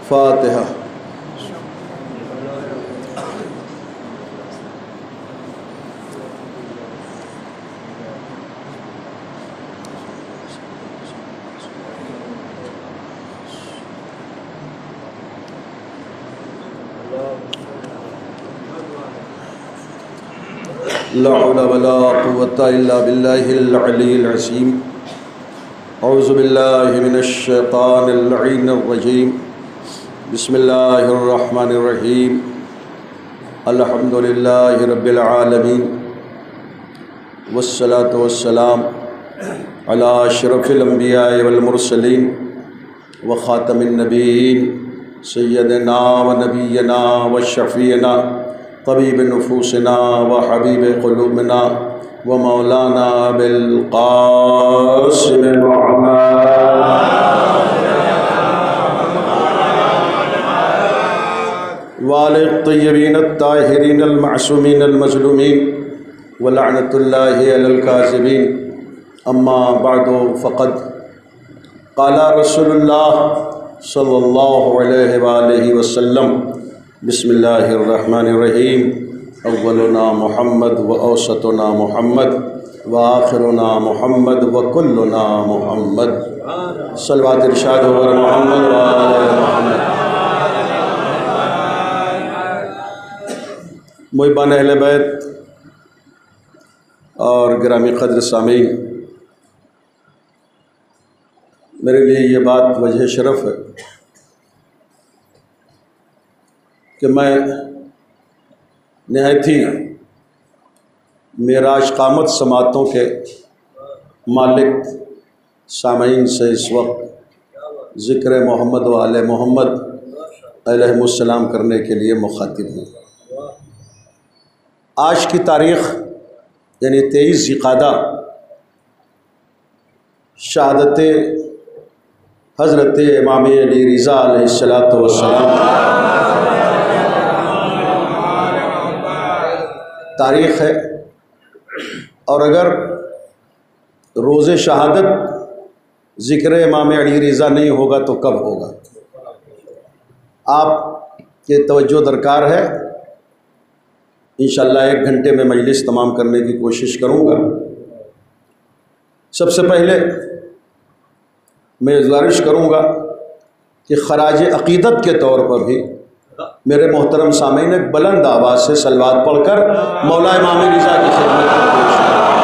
فاتحہ۔ لا حول ولا قوة إلا بالله العلي العظيم۔ اعوذ باللہ من الشیطان اللعین الرجیم۔ بسم اللہ الرحمن الرحیم۔ الحمد للہ رب العالمین، والصلاة والسلام علی اشرف الانبیاء والمرسلین وخاتم النبیین سیدنا و نبینا و شفیعنا طبیب نفوسنا و حبیب قلوبنا و مولانا بالقاسم وآل الطیبین الطاہرین المعصومین المظلومین ولعنۃ اللہ علی الکاذبین۔ اما بعد فقد قال رسول اللہ صلی اللہ علیہ وآلہ وسلم، بسم اللہ الرحمن الرحیم۔ اولنا محمد و اوسطنا محمد و آخرنا محمد و کلنا محمد۔ صلوات ارشاد و محمد و آل محمد۔ محبان اہل بیت اور گرامی قدر سامعین، میرے لیے یہ بات وجہ شرف ہے کہ میں نہایت ہی معراج قامت سماعتوں کے مالک سامعین سے اس وقت ذکر محمد و آل محمد علیہ السلام کرنے کے لیے مخاطب ہوں۔ آج کی تاریخ یعنی 23 ذوالقعدہ شہادت حضرت امام علی رضا علیہ السلام تاریخ ہے، اور اگر روز شہادت ذکر امام علی رضا نہیں ہوگا تو کب ہوگا؟ آپ کے توجہ درکار ہے۔ انشاءاللہ 1 گھنٹے میں مجلس تمام کرنے کی کوشش کروں گا۔ سب سے پہلے میں گزارش کروں گا کہ خراج عقیدت کے طور پر بھی میرے محترم سامعین ایک بلند آواز سے صلوات پڑھ کر مولا امام رضا کی خدمت میں پیش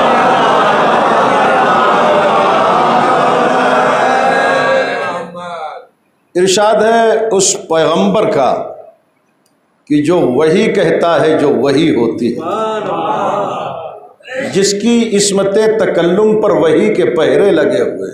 کریں۔ ارشاد ہے اس پیغمبر کا کہ جو وحی کہتا ہے جو وحی ہوتی ہے، جس کی عصمت تکلم پر وحی کے پہرے لگے ہوئے،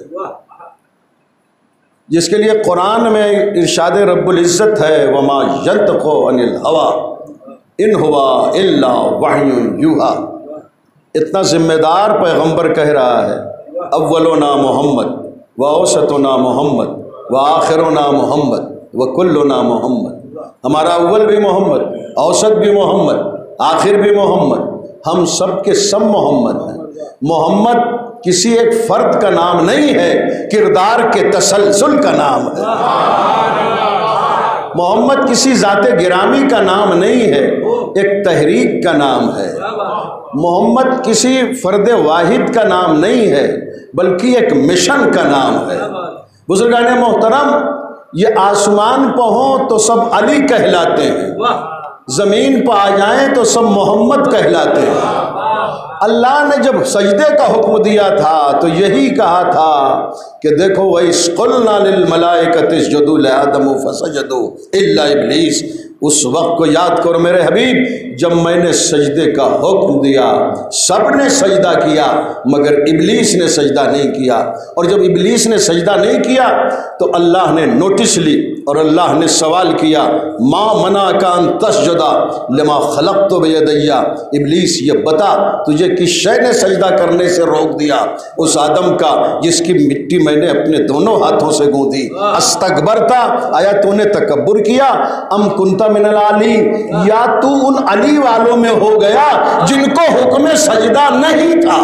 جس کے لیے قرآن میں ارشاد رب العزت ہے وما ینطق عن الہوی ان ہوا الا وحی یوحی۔ اتنا ذمہ دار پیغمبر کہہ رہا ہے اولنا محمد و اوسطنا محمد و آخرنا محمد و کلنا محمد۔ ہمارا اول بھی محمد، اوسط بھی محمد، آخر بھی محمد، ہم سب کے سب محمد ہیں۔ محمد کسی ایک فرد کا نام نہیں ہے، کردار کے تسلسل کا نام ہے۔ محمد کسی ذات گرامی کا نام نہیں ہے، ایک تحریک کا نام ہے۔ محمد کسی فرد واحد کا نام نہیں ہے، بلکہ ایک مشن کا نام ہے۔ بزرگان محترم، یہ آسمان پہ ہوں تو سب علی کہلاتے ہیں، زمین پہ آ جائیں تو سب محمد کہلاتے ہیں۔ اللہ نے جب سجدے کا حکم دیا تھا تو یہی کہا تھا کہ دیکھو وَإِذْ قُلْنَا لِلْمَلَائِكَةِ اسْجُدُوا لِآدَمَ فَسَجَدُوا إِلَّا إِبْلِيسَ۔ اس وقت کو یاد کرو میرے حبیب جب میں نے سجدے کا حکم دیا، سب نے سجدہ کیا مگر ابلیس نے سجدہ نہیں کیا، اور جب ابلیس نے سجدہ نہیں کیا تو اللہ نے نوٹس لی اور اللہ نے سوال کیا ما منعک ان تسجد لما خلقت بیدی۔ ابلیس یہ بتا تجھے کس شے نے سجدہ کرنے سے روک دیا؟ اس آدم کا جس کی مٹی میں نے اپنے دونوں ہاتھوں سے گوندی۔ استکبرتا، آیا تو نے تکبر کیا؟ ام کنت من العالی، یا تو ان علی والوں میں ہو گیا جن کو حکم سجدہ نہیں تھا؟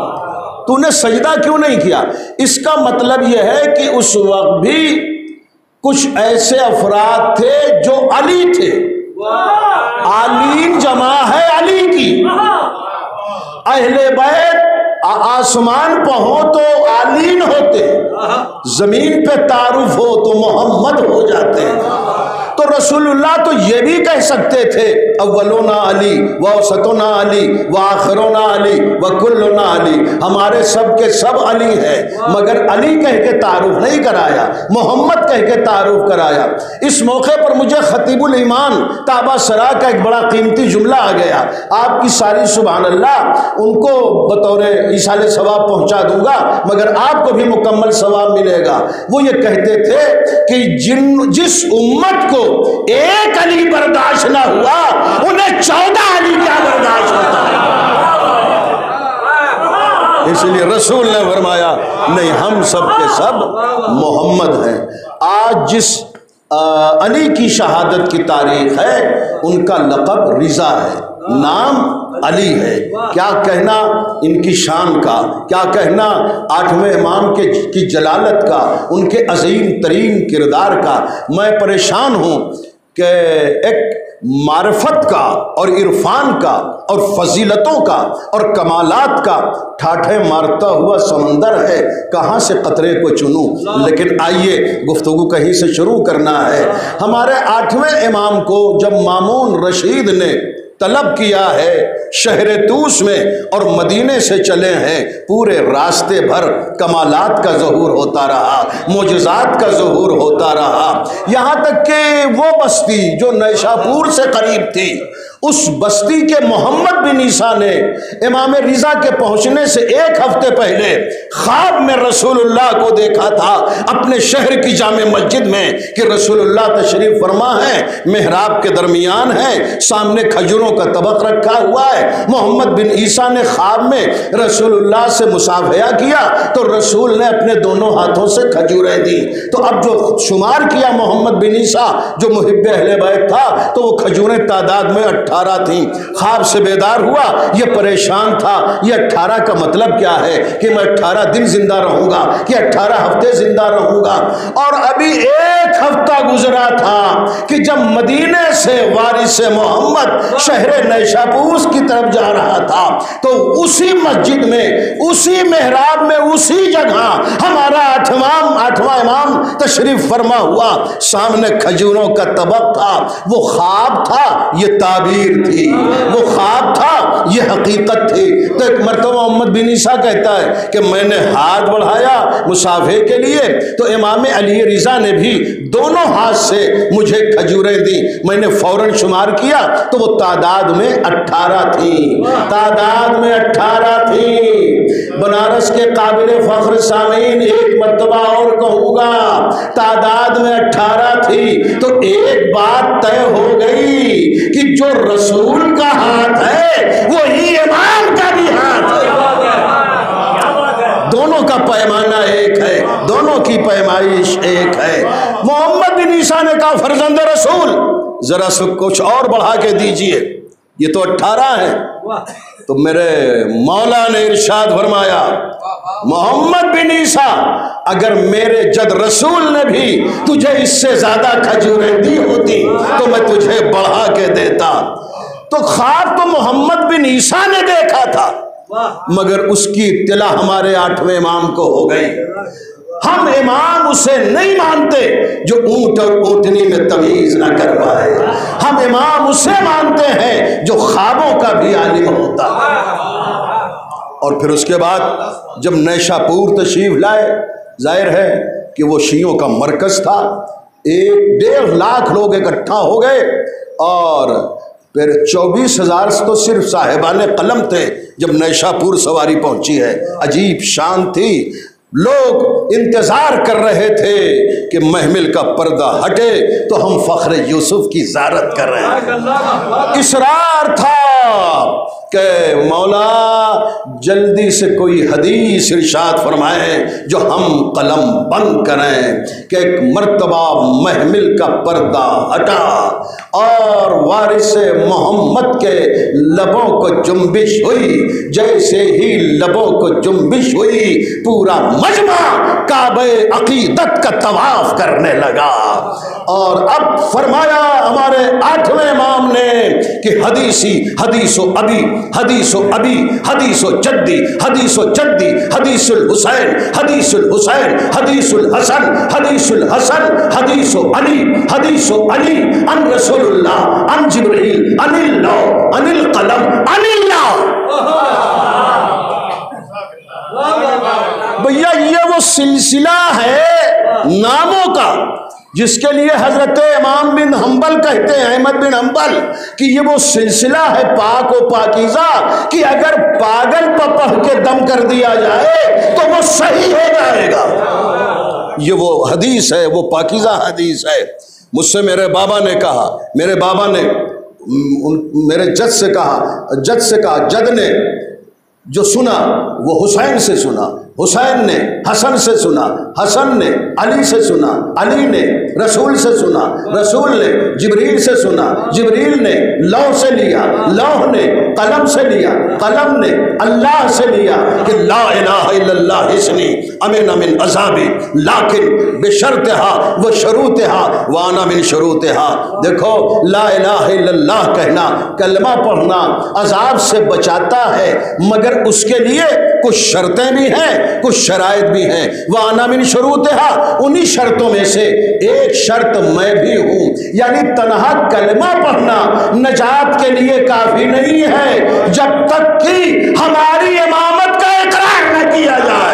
تو نے سجدہ کیوں نہیں کیا؟ اس کا مطلب یہ ہے کہ اس وقت بھی کچھ ایسے افراد تھے جو علی تھے. عالین جمع ہے علی کی. اہل بیت آسمان پہ ہو تو عالین ہوتے، زمین پہ تعارف ہو تو محمد ہو جاتے. تو رسول اللہ تو یہ بھی کہہ سکتے تھے اولونا علی واوسطونا علی وآخرونا علی وکلنا علی، ہمارے سب کے سب علی ہیں، مگر علی کہہ کے تعارف نہیں کرایا، محمد کہہ کے تعارف کرایا. اس موقع پر مجھے خطیب الایمان طابہ سرا کا ایک بڑا قیمتی جملہ آ گیا. آپ کی ساری سبحان اللہ ان کو بطور ایصال ثواب پہنچا دوں گا، مگر آپ کو بھی مکمل ثواب ملے گا. وہ یہ کہتے تھے کہ جس امت کو ایک علی برداشت نہ ہوا انہیں 14 علی کیا برداشت ہوتا ہے. اس لیے رسول نے فرمایا نہیں، ہم سب کے سب محمد ہیں. آج جس علی کی شہادت کی تاریخ ہے ان کا لقب رضا ہے، نام علی ہے. کیا کہنا ان کی شان کا، کیا کہنا 8ویں امام کی جلالت کا، ان کے عظیم ترین کردار کا. میں پریشان ہوں کہ ایک معرفت کا اور عرفان کا اور فضیلتوں کا اور کمالات کا ٹھاٹھے مارتا ہوا سمندر ہے، کہاں سے قطرے کو چنوں. لیکن آئیے گفتگو کہیں سے شروع کرنا ہے. ہمارے 8ویں امام کو جب مامون رشید نے طلب کیا ہے شہر طوس میں اور مدینے سے چلے ہیں، پورے راستے بھر کمالات کا ظہور ہوتا رہا، معجزات کا ظہور ہوتا رہا، یہاں تک کہ وہ بستی جو نیشاپور سے قریب تھی، اس بستی کے محمد بن عیسیٰ نے امام رضا کے پہنچنے سے 1 ہفتے پہلے خواب میں رسول اللہ کو دیکھا تھا اپنے شہر کی جامع مسجد میں کہ رسول اللہ تشریف فرما ہے، محراب کے درمیان ہے، سامنے کھجوروں کا طبق رکھا ہوا ہے. محمد بن عیسیٰ نے خواب میں رسول اللہ سے مصافحہ کیا تو رسول نے اپنے دونوں ہاتھوں سے کھجوریں دی. تو اب جو شمار کیا محمد بن عیسیٰ جو محب اہل بیت تھا تو وہ کھجوریں تعداد میں 18 تھیں. خواب سے بیدار ہوا، یہ پریشان تھا، یہ 18 کا مطلب کیا ہے کہ میں 18 دن زندہ رہوں گا کہ 18 ہفتے زندہ رہوں گا. اور ابھی 1 ہفتہ گزرا تھا کہ جب مدینے سے وارث محمد شہر نیشاپور کی طرف جا رہا تھا تو اسی مسجد میں، اسی محراب میں، اسی جگہ ہمارا 8واں امام تشریف فرما ہوا. سامنے کھجوروں کا طبق تھا. وہ خواب تھا، یہ تعبیر تھی، وہ خواب تھا، یہ حقیقت تھی. تو ایک مرتبہ محمد بن عیسیٰ کہتا ہے کہ میں نے ہاتھ بڑھایا مصافحے کے لیے تو امام علی رضا نے بھی دونوں ہاتھ سے مجھے کھجوریں دی. میں نے فوراً شمار کیا تو وہ تعداد میں 18 تھی، تعداد میں 18 تھی. بنارس کے قابل فخر سامعین ایک مرتبہ اور کہوں گا، تعداد میں 18 تھی. تو ایک بات طے ہو گئی کہ جو رسول کا ہاتھ ہے وہی امام کا بھی ہاتھ ہے. دونوں کا پیمانہ ایک ہے، دونوں کی پیمائش ایک ہے. محمد بن عیسیٰ نے کہا فرزند رسول ذرا سا کچھ اور بڑھا کے دیجئے، یہ تو 18 ہے. تو میرے مولا نے ارشاد فرمایا محمد بن عیسیٰ اگر میرے جد رسول نے بھی تجھے اس سے زیادہ کھجوریں دی ہوتی تو میں تجھے بڑھا کے دیتا. تو خواب تو محمد بن عیسیٰ نے دیکھا تھا مگر اس کی اطلاع ہمارے 8ویں امام کو ہو گئی. ہم امام اسے نہیں مانتے جو اونٹ اور اونٹنی میں تمیز نہ کر پائے. ہم امام اسے مانتے ہیں جو خوابوں کا بھی عالم ہوتا ہے. اور پھر اس کے بعد جب نیشاپور تشریف لائے، ظاہر ہے کہ وہ شیعوں کا مرکز تھا. 1.5 لاکھ لوگ اکٹھا ہو گئے اور پھر 24,000 تو صرف صاحبان قلم تھے جب نیشاپور سواری پہنچی ہے. عجیب شان تھی. لوگ انتظار کر رہے تھے کہ محمل کا پردہ ہٹے تو ہم فخر یوسف کی زیارت کر رہے ہیں. اصرار تھا کہ مولا جلدی سے کوئی حدیث ارشاد فرمائے جو ہم قلم بند کریں کہ ایک مرتبہ محمل کا پردہ ہٹا اور وارث محمد کے لبوں کو جنبش ہوئی، جیسے ہی لبوں کو جنبش ہوئی پورا مجمع کعبہ عقیدت کا طواف کرنے لگا۔ اور اب فرمایا ہمارے 8ویں امام نے کہ حدیث و ابی حدیث و ابی حدیث و جدی حدیث و جدی حدیث الحسین حدیث الحسین حدیث الحسن حدیث الحسن حدیث و علی ان رسول اللہ ان جبرائیل ان اللہ ان القلم ان اللہ۔ بھیا یہ وہ سلسلہ ہے ناموں کا جس کے لیے حضرت امام بن حنبل کہتے ہیں، احمد بن حنبل، کہ یہ وہ سلسلہ ہے پاک و پاکیزہ کہ اگر پاگل پر پڑھ کے دم کر دیا جائے تو وہ صحیح ہو جائے گا۔ یہ وہ حدیث ہے، وہ پاکیزہ حدیث ہے۔ مجھ سے میرے بابا نے کہا، میرے بابا نے میرے جد سے کہا، جد نے جو سنا وہ حسین سے سنا، حسین نے حسن سے سنا، حسن نے علی سے سنا، علی نے رسول سے سنا، رسول نے جبریل سے سنا، جبریل نے لوح سے لیا، لوح نے قلم سے لیا، قلم نے اللہ سے لیا کہ لا الہ الا اللہ حسنی امن من عذابی لیکن بشرطہا و شروطہا وانا من شروطہا۔ دیکھو لا الہ الا اللہ کہنا، کلمہ پڑھنا عذاب سے بچاتا ہے، مگر اس کے لیے کچھ شرطیں بھی ہیں، کچھ شرائط بھی ہیں۔ وَأَنَا مِن شُرُوطِهَا، انہی شرطوں میں سے ایک شرط میں بھی ہوں، یعنی تنہا کلمہ پڑھنا نجات کے لیے کافی نہیں ہے جب تک کہ ہماری امامت کا اقرار نہ کیا جائے۔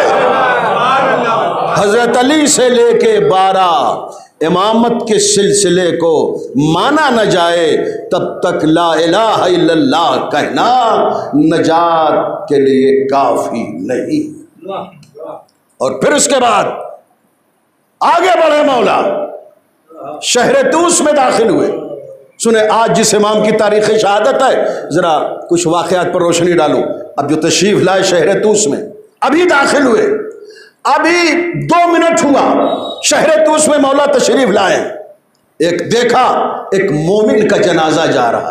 حضرت علی سے لے کے 12 امامت کے سلسلے کو مانا نہ جائے تب تک لا الہ الا اللہ کہنا نجات کے لیے کافی نہیں۔ اور پھر اس کے بعد آگے بڑھے مولا، شہر طوس میں داخل ہوئے۔ سنیں آج جس امام کی تاریخ شہادت ہے، ذرا کچھ واقعات پر روشنی ڈالوں۔ اب جو تشریف لائے شہر طوس میں، ابھی داخل ہوئے، ابھی 2 منٹ ہوا شہر طوس میں مولا تشریف لائے، ایک دیکھا ایک مومن کا جنازہ جا رہا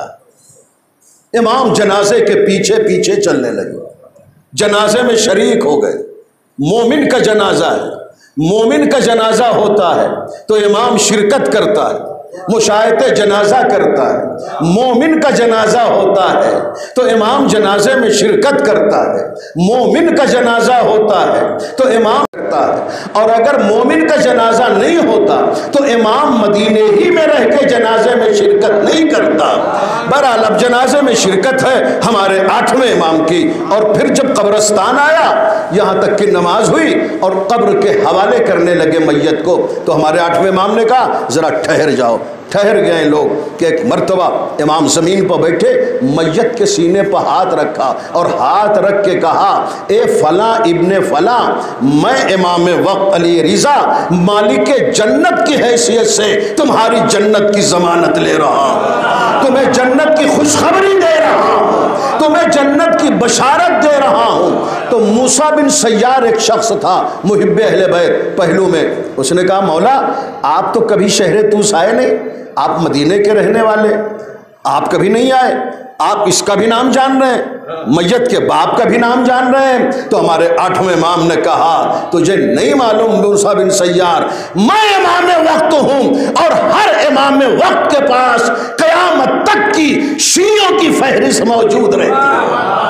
ہے۔ امام جنازے کے پیچھے پیچھے چلنے لگے، جنازے میں شریک ہو گئے۔ مومن کا جنازہ ہے، مومن کا جنازہ ہوتا ہے تو امام شرکت کرتا ہے، مشاہدہ جنازہ کرتا ہے۔ مومن کا جنازہ ہوتا ہے تو امام جنازے میں شرکت کرتا ہے، مومن کا جنازہ ہوتا ہے تو امام کرتا ہے، اور اگر مومن کا جنازہ نہیں ہوتا تو امام مدینے ہی میں رہ کے جنازے میں شرکت نہیں کرتا۔ بہرحال اب جنازے میں شرکت ہے ہمارے 8ویں امام کی، اور پھر جب قبرستان آیا یہاں تک کہ نماز ہوئی اور قبر کے حوالے کرنے لگے میت کو، تو ہمارے 8ویں امام نے کہا ذرا ٹھہر جاؤ۔ ٹھہر گئے لوگ کہ ایک مرتبہ امام زمین پر بیٹھے، میت کے سینے پر ہاتھ رکھا اور ہاتھ رکھ کے کہا اے فلاں ابن فلاں، میں امام وقت علی رضا مالک جنت کی حیثیت سے تمہاری جنت کی ضمانت لے رہا ہوں، تمہیں جنت کی خوشخبری دے رہا ہوں، تمہیں جنت کی بشارت دے رہا ہوں۔ تو موسیٰ بن سیار ایک شخص تھا محب اہل بیت پہلو میں، اس نے کہا مولا آپ تو کبھی شہر طوس آئے نہیں، آپ مدینے کے رہنے والے، آپ کبھی نہیں آئے، آپ اس کا بھی نام جان رہے ہیں، میت کے باپ کا بھی نام جان رہے ہیں۔ تو ہمارے 8ویں امام نے کہا تجھے نہیں معلوم موسیٰ بن سیار، میں امام وقت ہوں اور ہر امام وقت کے پاس قیامت تک کی شیعوں کی فہرست موجود رہتی ہے۔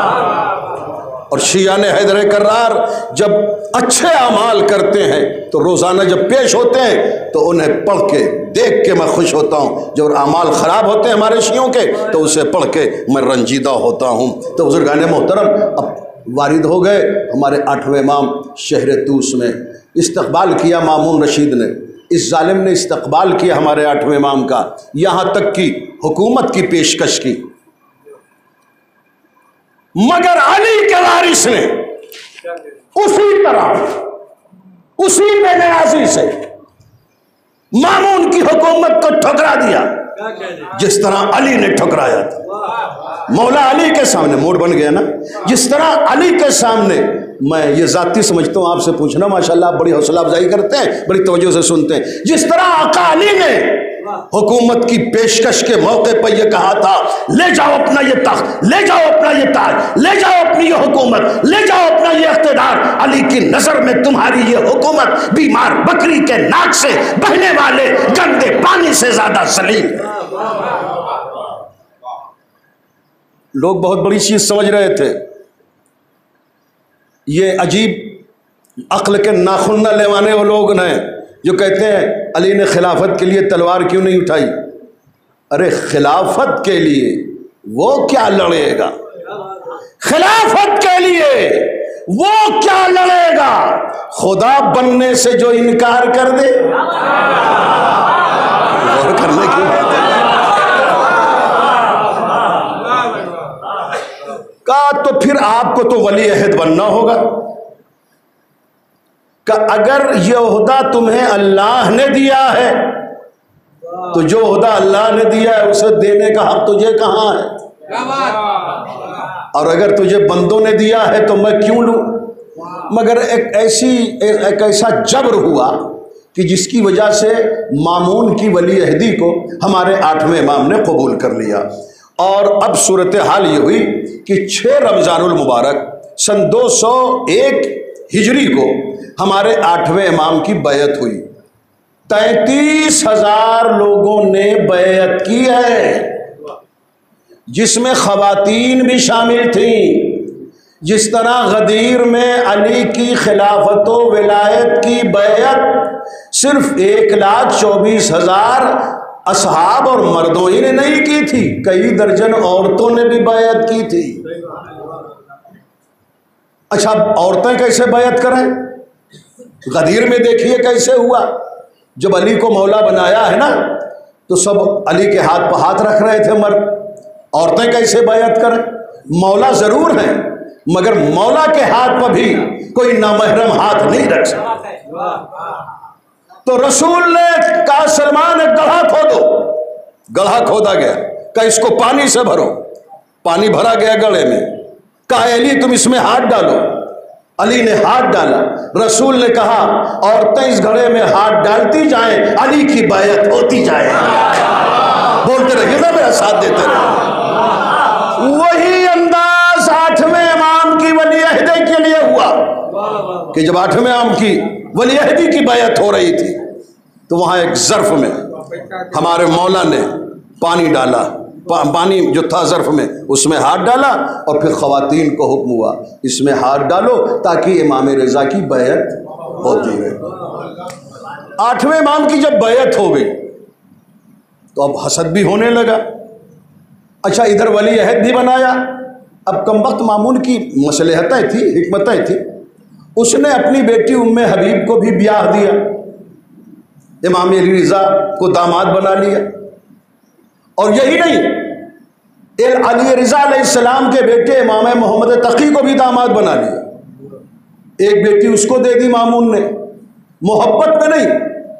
اور شیعہ نے حیدر کرار جب اچھے اعمال کرتے ہیں تو روزانہ جب پیش ہوتے ہیں تو انہیں پڑھ کے دیکھ کے میں خوش ہوتا ہوں، جب اعمال خراب ہوتے ہیں ہمارے شیعوں کے تو اسے پڑھ کے میں رنجیدہ ہوتا ہوں۔ تو بزرگان محترم اب وارد ہو گئے ہمارے 8ویں امام شہر طوس میں، استقبال کیا مامون رشید نے، اس ظالم نے استقبال کیا ہمارے 8ویں امام کا، یہاں تک کہ حکومت کی پیشکش کی، مگر علی کے وارث نے اسی طرح اسی بے نیازی سے مامون کی حکومت کو ٹھکرا دیا جس طرح علی نے ٹھکرایا تھا۔ مولا علی کے سامنے موڈ بن گیا نا، جس طرح علی کے سامنے، میں یہ ذاتی سمجھتا ہوں، آپ سے پوچھنا، ماشاءاللہ آپ بڑی حوصلہ افزائی کرتے ہیں، بڑی توجہ سے سنتے ہیں، جس طرح آقا علی نے حکومت کی پیشکش کے موقع پر یہ کہا تھا، لے جاؤ اپنا یہ تخت، لے جاؤ اپنا یہ تاج، لے جاؤ اپنی یہ حکومت، لے جاؤ اپنا یہ اقتدار، علی کی نظر میں تمہاری یہ حکومت بیمار بکری کے ناک سے بہنے والے گندے پانی سے زیادہ ذلیل ہے۔ لوگ بہت بڑی چیز سمجھ رہے تھے، یہ عجیب عقل کے ناخن نہ لیوانے وہ لوگ ہیں جو کہتے ہیں علی نے خلافت کے لیے تلوار کیوں نہیں اٹھائی؟ ارے خلافت کے لیے وہ کیا لڑے گا؟ خلافت کے لیے وہ کیا لڑے گا؟ خدا بننے سے جو انکار کر دے، غور کرنے کی بات ہے، کہا تو پھر آپ کو تو ولی عہد بننا ہوگا، کہ اگر یہ عہدہ تمہیں اللہ نے دیا ہے تو جو عہدہ اللہ نے دیا ہے اسے دینے کا حق تجھے کہاں ہے؟ اور اگر تجھے بندوں نے دیا ہے تو میں کیوں لوں؟ مگر ایک ایسا جبر ہوا کہ جس کی وجہ سے مامون کی ولی عہدی کو ہمارے 8ویں امام نے قبول کر لیا، اور اب صورتحال یہ ہوئی کہ 6 رمضان المبارک سن 201 ہجری کو ہمارے 8ویں امام کی بیعت ہوئی۔ 33,000 لوگوں نے بیعت کی ہے، جس میں خواتین بھی شامل تھیں۔ جس طرح غدیر میں علی کی خلافت و ولایت کی بیعت صرف 1,24,000 اصحاب اور مردوں ہی نے نہیں کی تھی، کئی درجن عورتوں نے بھی بیعت کی تھی۔ اچھا عورتیں کیسے بیعت کریں؟ غدیر میں دیکھیے کیسے ہوا، جب علی کو مولا بنایا ہے نا تو سب علی کے ہاتھ پہ ہاتھ رکھ رہے تھے مرد، عورتیں کیسے بیعت کریں؟ مولا ضرور ہیں مگر مولا کے ہاتھ پہ بھی کوئی نامحرم ہاتھ نہیں رکھ سکتا۔ تو رسول نے کہا سلمان ایک گڑھا کھودو، گڑھا کھودا گیا، کہا اس کو پانی سے بھرو، پانی بھرا گیا گڑھے میں، کہا علی تم اس میں ہاتھ ڈالو، علی نے ہاتھ ڈالا، رسول نے کہا عورتیں اس گھڑے میں ہاتھ ڈالتی جائیں، علی کی بیعت ہوتی جائے۔ بولتے رہیے نا، میرا ساتھ دیتے رہے۔ وہی انداز 8ویں امام کی ولی عہدی کے لیے ہوا کہ جب 8ویں امام کی ولی عہدی کی بیعت ہو رہی تھی تو وہاں ایک ظرف میں ہمارے مولا نے پانی ڈالا، پانی جو تھا ظرف میں اس میں ہاتھ ڈالا، اور پھر خواتین کو حکم ہوا اس میں ہاتھ ڈالو تاکہ امام رضا کی بیعت ہوتی رہے۔ 8ویں امام کی جب بیعت ہو گئی تو اب حسد بھی ہونے لگا۔ اچھا ادھر ولی عہد بھی بنایا، اب کم وقت مامون کی مصلحتیں تھی، حکمتیں تھی، اس نے اپنی بیٹی ام حبیب کو بھی بیاہ دیا، امام علی رضا کو داماد بنا لیا، اور یہی نہیں علی رضا علیہ السلام کے بیٹے امام محمد تقی کو بھی داماد بنا لیا، ایک بیٹی اس کو دے دی مامون نے، محبت میں نہیں،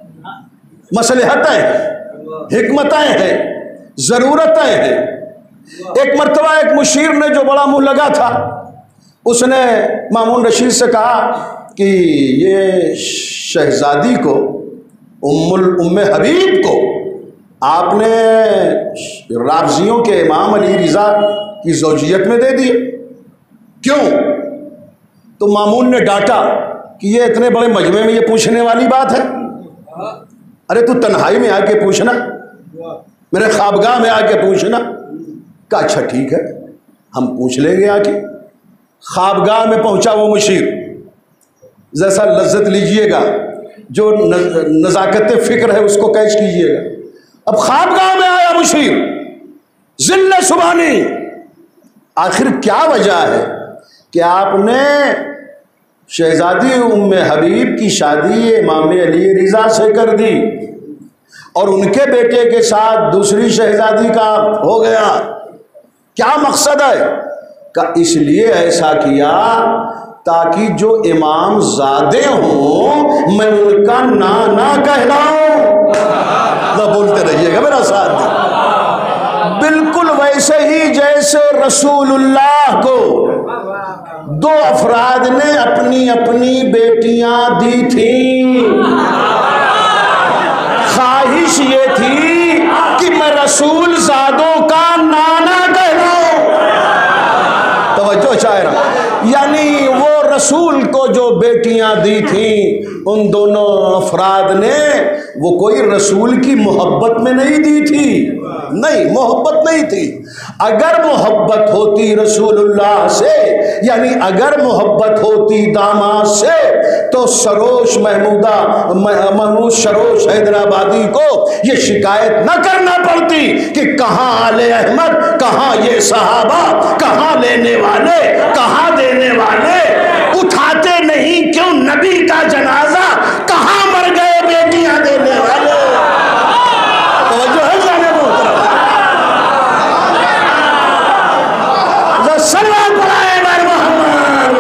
مصلحتیں ہیں، حکمتیں ہیں، ضرورتیں ہیں۔ ایک مرتبہ ایک مشیر نے جو بڑا منہ لگا تھا، اس نے مامون رشید سے کہا کہ یہ شہزادی کو ام حبیب کو آپ نے رافضیوں کے امام علی رضا کی زوجیت میں دے دیے، کیوں؟ تو مامون نے ڈانٹا کہ یہ اتنے بڑے مجمع میں یہ پوچھنے والی بات ہے، ارے تو تنہائی میں آ کے پوچھنا، میرے خوابگاہ میں آ کے پوچھنا۔ کہا اچھا ٹھیک ہے ہم پوچھ لیں گے آ کے۔ خوابگاہ میں پہنچا وہ مشیر، جیسا لذت لیجئے گا، جو نزاکت فکر ہے اس کو کیچ کیجئے گا۔ اب خوابگاہ میں آیا مشیر، ذل سبحانی، آخر کیا وجہ ہے کہ آپ نے شہزادی ام حبیب کی شادی امام علی رضا سے کر دی اور ان کے بیٹے کے ساتھ دوسری شہزادی کا ہو گیا، کیا مقصد ہے؟ کہ اس لیے ایسا کیا تاکہ جو امام زادے ہوں میں ان کا نانا کہلاؤں۔ رسول اللہ کو دو افراد نے اپنی اپنی بیٹیاں دی تھیں. خواہش یہ تھی کہ میں رسول زادوں کا نانا کہلاؤں. توجہ چاہ رہا ہوں. یعنی وہ رسول کو جو بیٹیاں دی تھیں ان دونوں افراد نے وہ کوئی رسول کی محبت میں نہیں دی تھی. نہیں، محبت نہیں تھی. اگر محبت ہوتی رسول اللہ سے، یعنی اگر محبت ہوتی داماد سے، تو سروش محمود سروش حیدرآبادی کو یہ شکایت نہ کرنا پڑتی کہ کہاں آل احمد، کہاں یہ صحابہ، کہاں لینے والے، کہاں دینے والے، اٹھاتے نہیں کیوں نبی کا جنازہ، کہاں مر گئے بیٹیاں دینے والے. توجہ ہے جانے محترم. سلام پڑھائے بر محمد.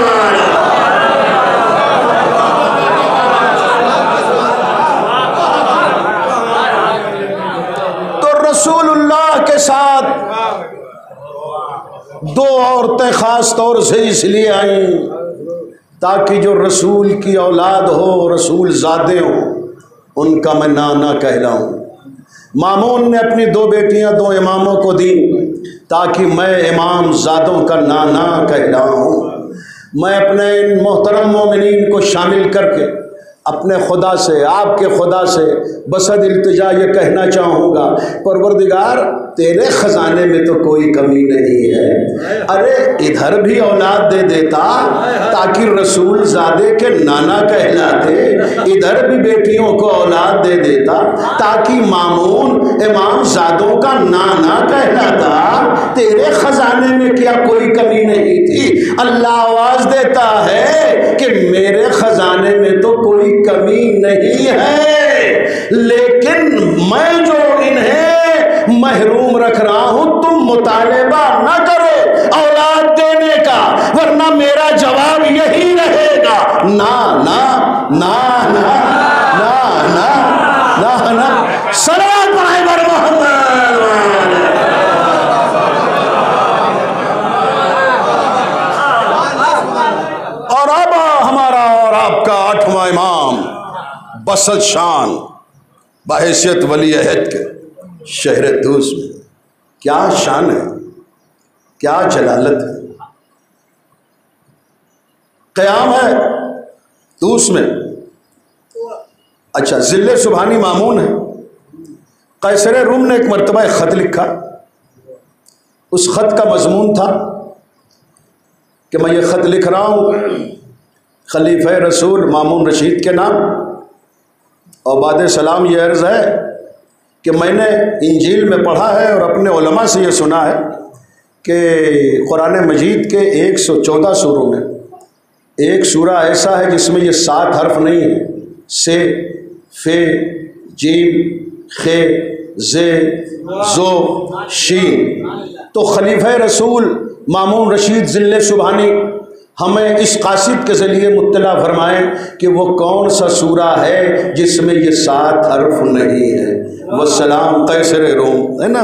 تو رسول اللہ کے ساتھ دو عورتیں خاص طور سے اس لیے آئیں تاکہ جو رسول کی اولاد ہو، رسول زادے ہوں، ان کا میں نانا کہلاؤں. مامون نے اپنی دو بیٹیاں دو اماموں کو دی تاکہ میں امام زادوں کا نانا کہلاؤں. میں اپنے ان محترم مومنین کو شامل کر کے اپنے خدا سے، آپ کے خدا سے بصد التجا یہ کہنا چاہوں گا، پروردگار تیرے خزانے میں تو کوئی کمی نہیں ہے. ارے ادھر بھی اولاد دے دیتا تاکہ رسول زادے کے نانا کہلاتے، ادھر بھی بیٹیوں کو اولاد دے دیتا تاکہ مامون امام زادوں کا نانا کہلاتا. تیرے خزانے میں کیا کوئی کمی نہیں تھی؟ اللہ آواز دیتا ہے کہ میرے خزانے میں تو کوئی کمی نہیں ہے، لیکن میں جو انہیں محروم رکھ رہا ہوں تم مطالبہ نہ کرو اولاد دینے کا، ورنہ میرا جواب یہی رہے گا، نا نا نا نا نا نا نا نا. صلوات پڑھائے بر محمد. اور اب ہمارا اور آپ کا آٹھواں امام بصد شان بحیثیت ولی عہد کے شہر طوس میں. کیا شان ہے، کیا جلالت ہے. قیام ہے طوس میں. اچھا، ذل سبحانی مامون ہے. قیصر روم نے ایک مرتبہ ایک خط لکھا. اس خط کا مضمون تھا کہ میں یہ خط لکھ رہا ہوں خلیفہ رسول مامون رشید کے نام، اور بعد سلام یہ عرض ہے کہ میں نے انجیل میں پڑھا ہے اور اپنے علماء سے یہ سنا ہے کہ قرآن مجید کے 114 سوروں میں ایک سورہ ایسا ہے جس میں یہ 7 حرف نہیں ہیں، سے، فے، جیم، خے، زے، زو، شین. تو خلیفہ رسول مامون رشید ذل سبحانی ہمیں اس قاصد کے ذریعے مطلع فرمائیں کہ وہ کون سا سورہ ہے جس میں یہ 7 حرف نہیں ہے. والسلام قیصر روم ہے نا.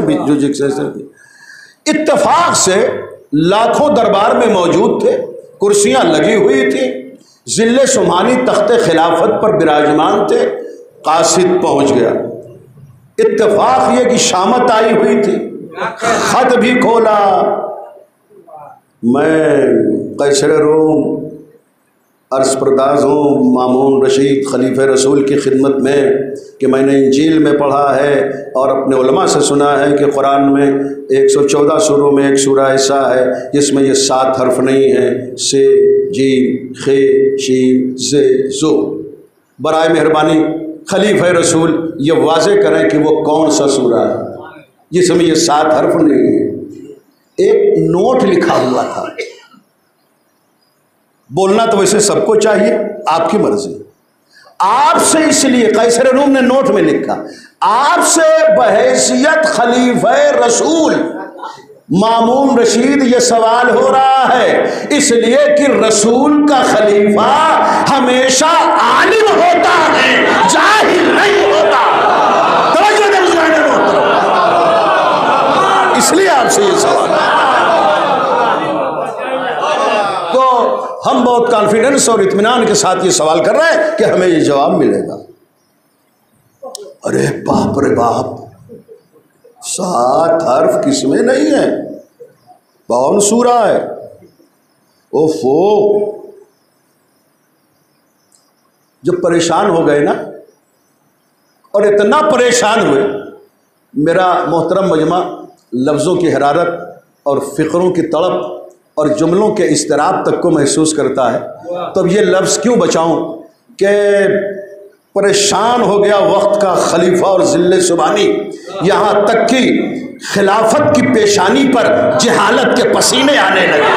اتفاق سے لاکھوں دربار میں موجود تھے، کرسیاں لگی ہوئی تھیں، ذل سبحانی تخت خلافت پر براجمان تھے. قاصد پہنچ گیا. اتفاق یہ کہ شامت آئی ہوئی تھی. خط بھی کھولا. میں قیصر روم عرض پرداز ہوں مامون رشید خلیفہ رسول کی خدمت میں کہ میں نے انجیل میں پڑھا ہے اور اپنے علماء سے سنا ہے کہ قرآن میں 114 سوروں میں ایک سورہ ایسا ہے جس میں یہ 7 حرف نہیں ہیں، سے، جیم، خے، شین، زے، زو. برائے مہربانی خلیفہ رسول یہ واضح کریں کہ وہ کون سا سورہ ہے جس میں یہ 7 حرف نہیں ہیں. ایک نوٹ لکھا ہوا تھا. بولنا تو ویسے سب کو چاہیے، آپ کی مرضی. آپ سے اس لیے قیصر روم نے نوٹ میں لکھا، آپ سے بحیثیت خلیفہ رسول مامون رشید یہ سوال ہو رہا ہے، اس لیے کہ رسول کا خلیفہ ہمیشہ عالم ہوتا ہے، جاہل نہیں ہوتا. توجہ دے، اس لیے آپ سے یہ سوال ہے. کانفیڈنس اور اطمینان کے ساتھ یہ سوال کر رہے ہیں کہ ہمیں یہ جواب ملے گا۔ ارے باپ رے باپ، 7 حرف کس میں نہیں ہے؟ کون سورہ ہے؟ اوفو، جب پریشان ہو گئے نا، اور اتنا پریشان ہوئے، میرا محترم مجمع لفظوں کی حرارت اور فقروں کی تڑپ اور جملوں کے اضطراب تک کو محسوس کرتا ہے، تو اب یہ لفظ کیوں بچاؤں کہ پریشان ہو گیا وقت کا خلیفہ اور ذل سبحانی، یہاں تک کہ خلافت کی پیشانی پر جہالت کے پسینے آنے لگے،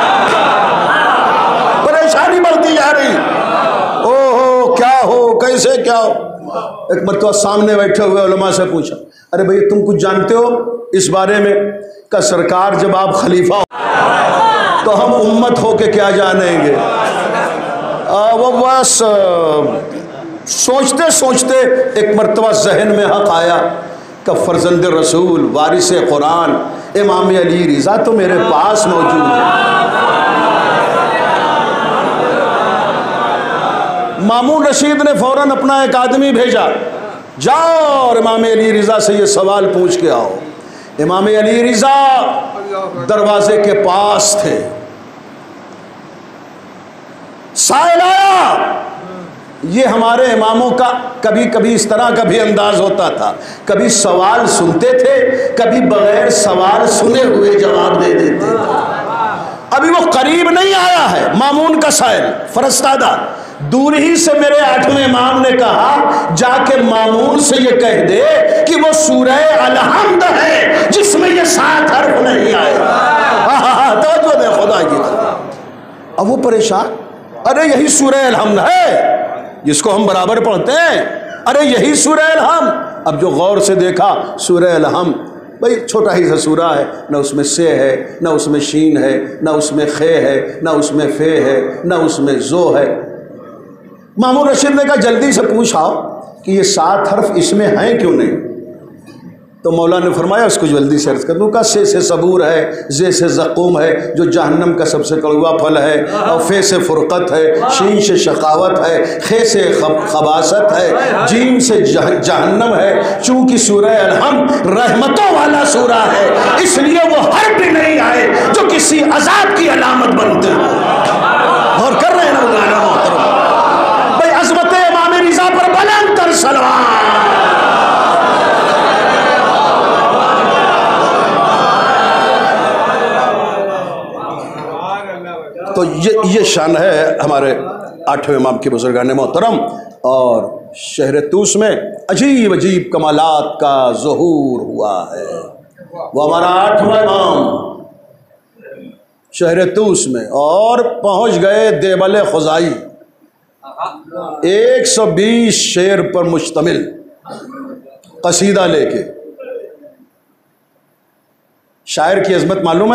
پریشانی بڑھتی جا رہی، او ہو کیا ہو، کیسے کیا ہو۔ ایک مرتبہ سامنے بیٹھے ہوئے علماء سے پوچھا، ارے بھئی تم کچھ جانتے ہو اس بارے میں؟ کہ سرکار جب آپ خلیفہ ہو تو ہم امت ہو کے کیا جانیں گے؟ وہ بس سوچتے سوچتے ایک مرتبہ ذہن میں حق آیا کہ فرزند رسول، وارث قرآن، امام علی رضا تو میرے پاس موجود ہے۔ مامون رشید نے فوراً اپنا ایک آدمی بھیجا، جاؤ اور امام علی رضا سے یہ سوال پوچھ کے آؤ۔ امام علی رضا دروازے کے پاس تھے، سائل آیا۔ یہ ہمارے اماموں کا کبھی کبھی اس طرح کا بھی انداز ہوتا تھا، کبھی سوال سنتے تھے، کبھی بغیر سوال سنے ہوئے جواب دے دیتے تھے۔ ابھی وہ قریب نہیں آیا ہے مامون کا سائل، فرستادہ، دور ہی سے میرے 8ویں امام نے کہا جا کے مامون سے یہ کہہ دے کہ وہ سورہ الحمد ہے جس میں یہ 7 حرف نہیں آئے۔ توجہ دے خدا کی طرف۔ اب وہ پریشان، ارے یہی سورہ الحمد ہے جس کو ہم برابر پڑھتے ہیں، ارے یہی سورہ الحمد۔ اب جو غور سے دیکھا، سورہ الحمد بھئی چھوٹا ہی سا سورہ ہے، نہ اس میں سے ہے، نہ اس میں شین ہے، نہ اس میں خے ہے، نہ اس میں فے ہے، نہ اس میں زو ہے۔ مامون رشید نے کہا جلدی سے پوچھاؤ کہ یہ 7 حرف اس میں ہیں کیوں نہیں؟ تو مولا نے فرمایا اس کو جلدی سے عرض کر دوں کا، سے صبور ہے، زے سے زقوم ہے جو جہنم کا سب سے کڑوا پھل ہے، اور فے سے فرقت ہے، شین سے شقاوت ہے، خے سے خباثت ہے، جیم سے جہنم ہے۔ چونکہ سورہ الحمد رحمتوں والا سورہ ہے اس لیے وہ حرف بھی نہیں آئے جو کسی عذاب کی علامت بنتے ہیں۔ غور کر رہے ہیں نا مولانا محترم؟ بھائی عظمت امام رضا پر بلند تر صلوات۔ تو یہ شان ہے ہمارے 8ویں امام کے بزرگان محترم، اور شہر طوس میں عجیب عجیب کمالات کا ظہور ہوا ہے۔ وہ ہمارا 8واں امام شہر طوس میں، اور پہنچ گئے دیبل خزائی، 120 شعر پر مشتمل قصیدہ لے کے۔ شاعر کی عظمت معلوم ہے؟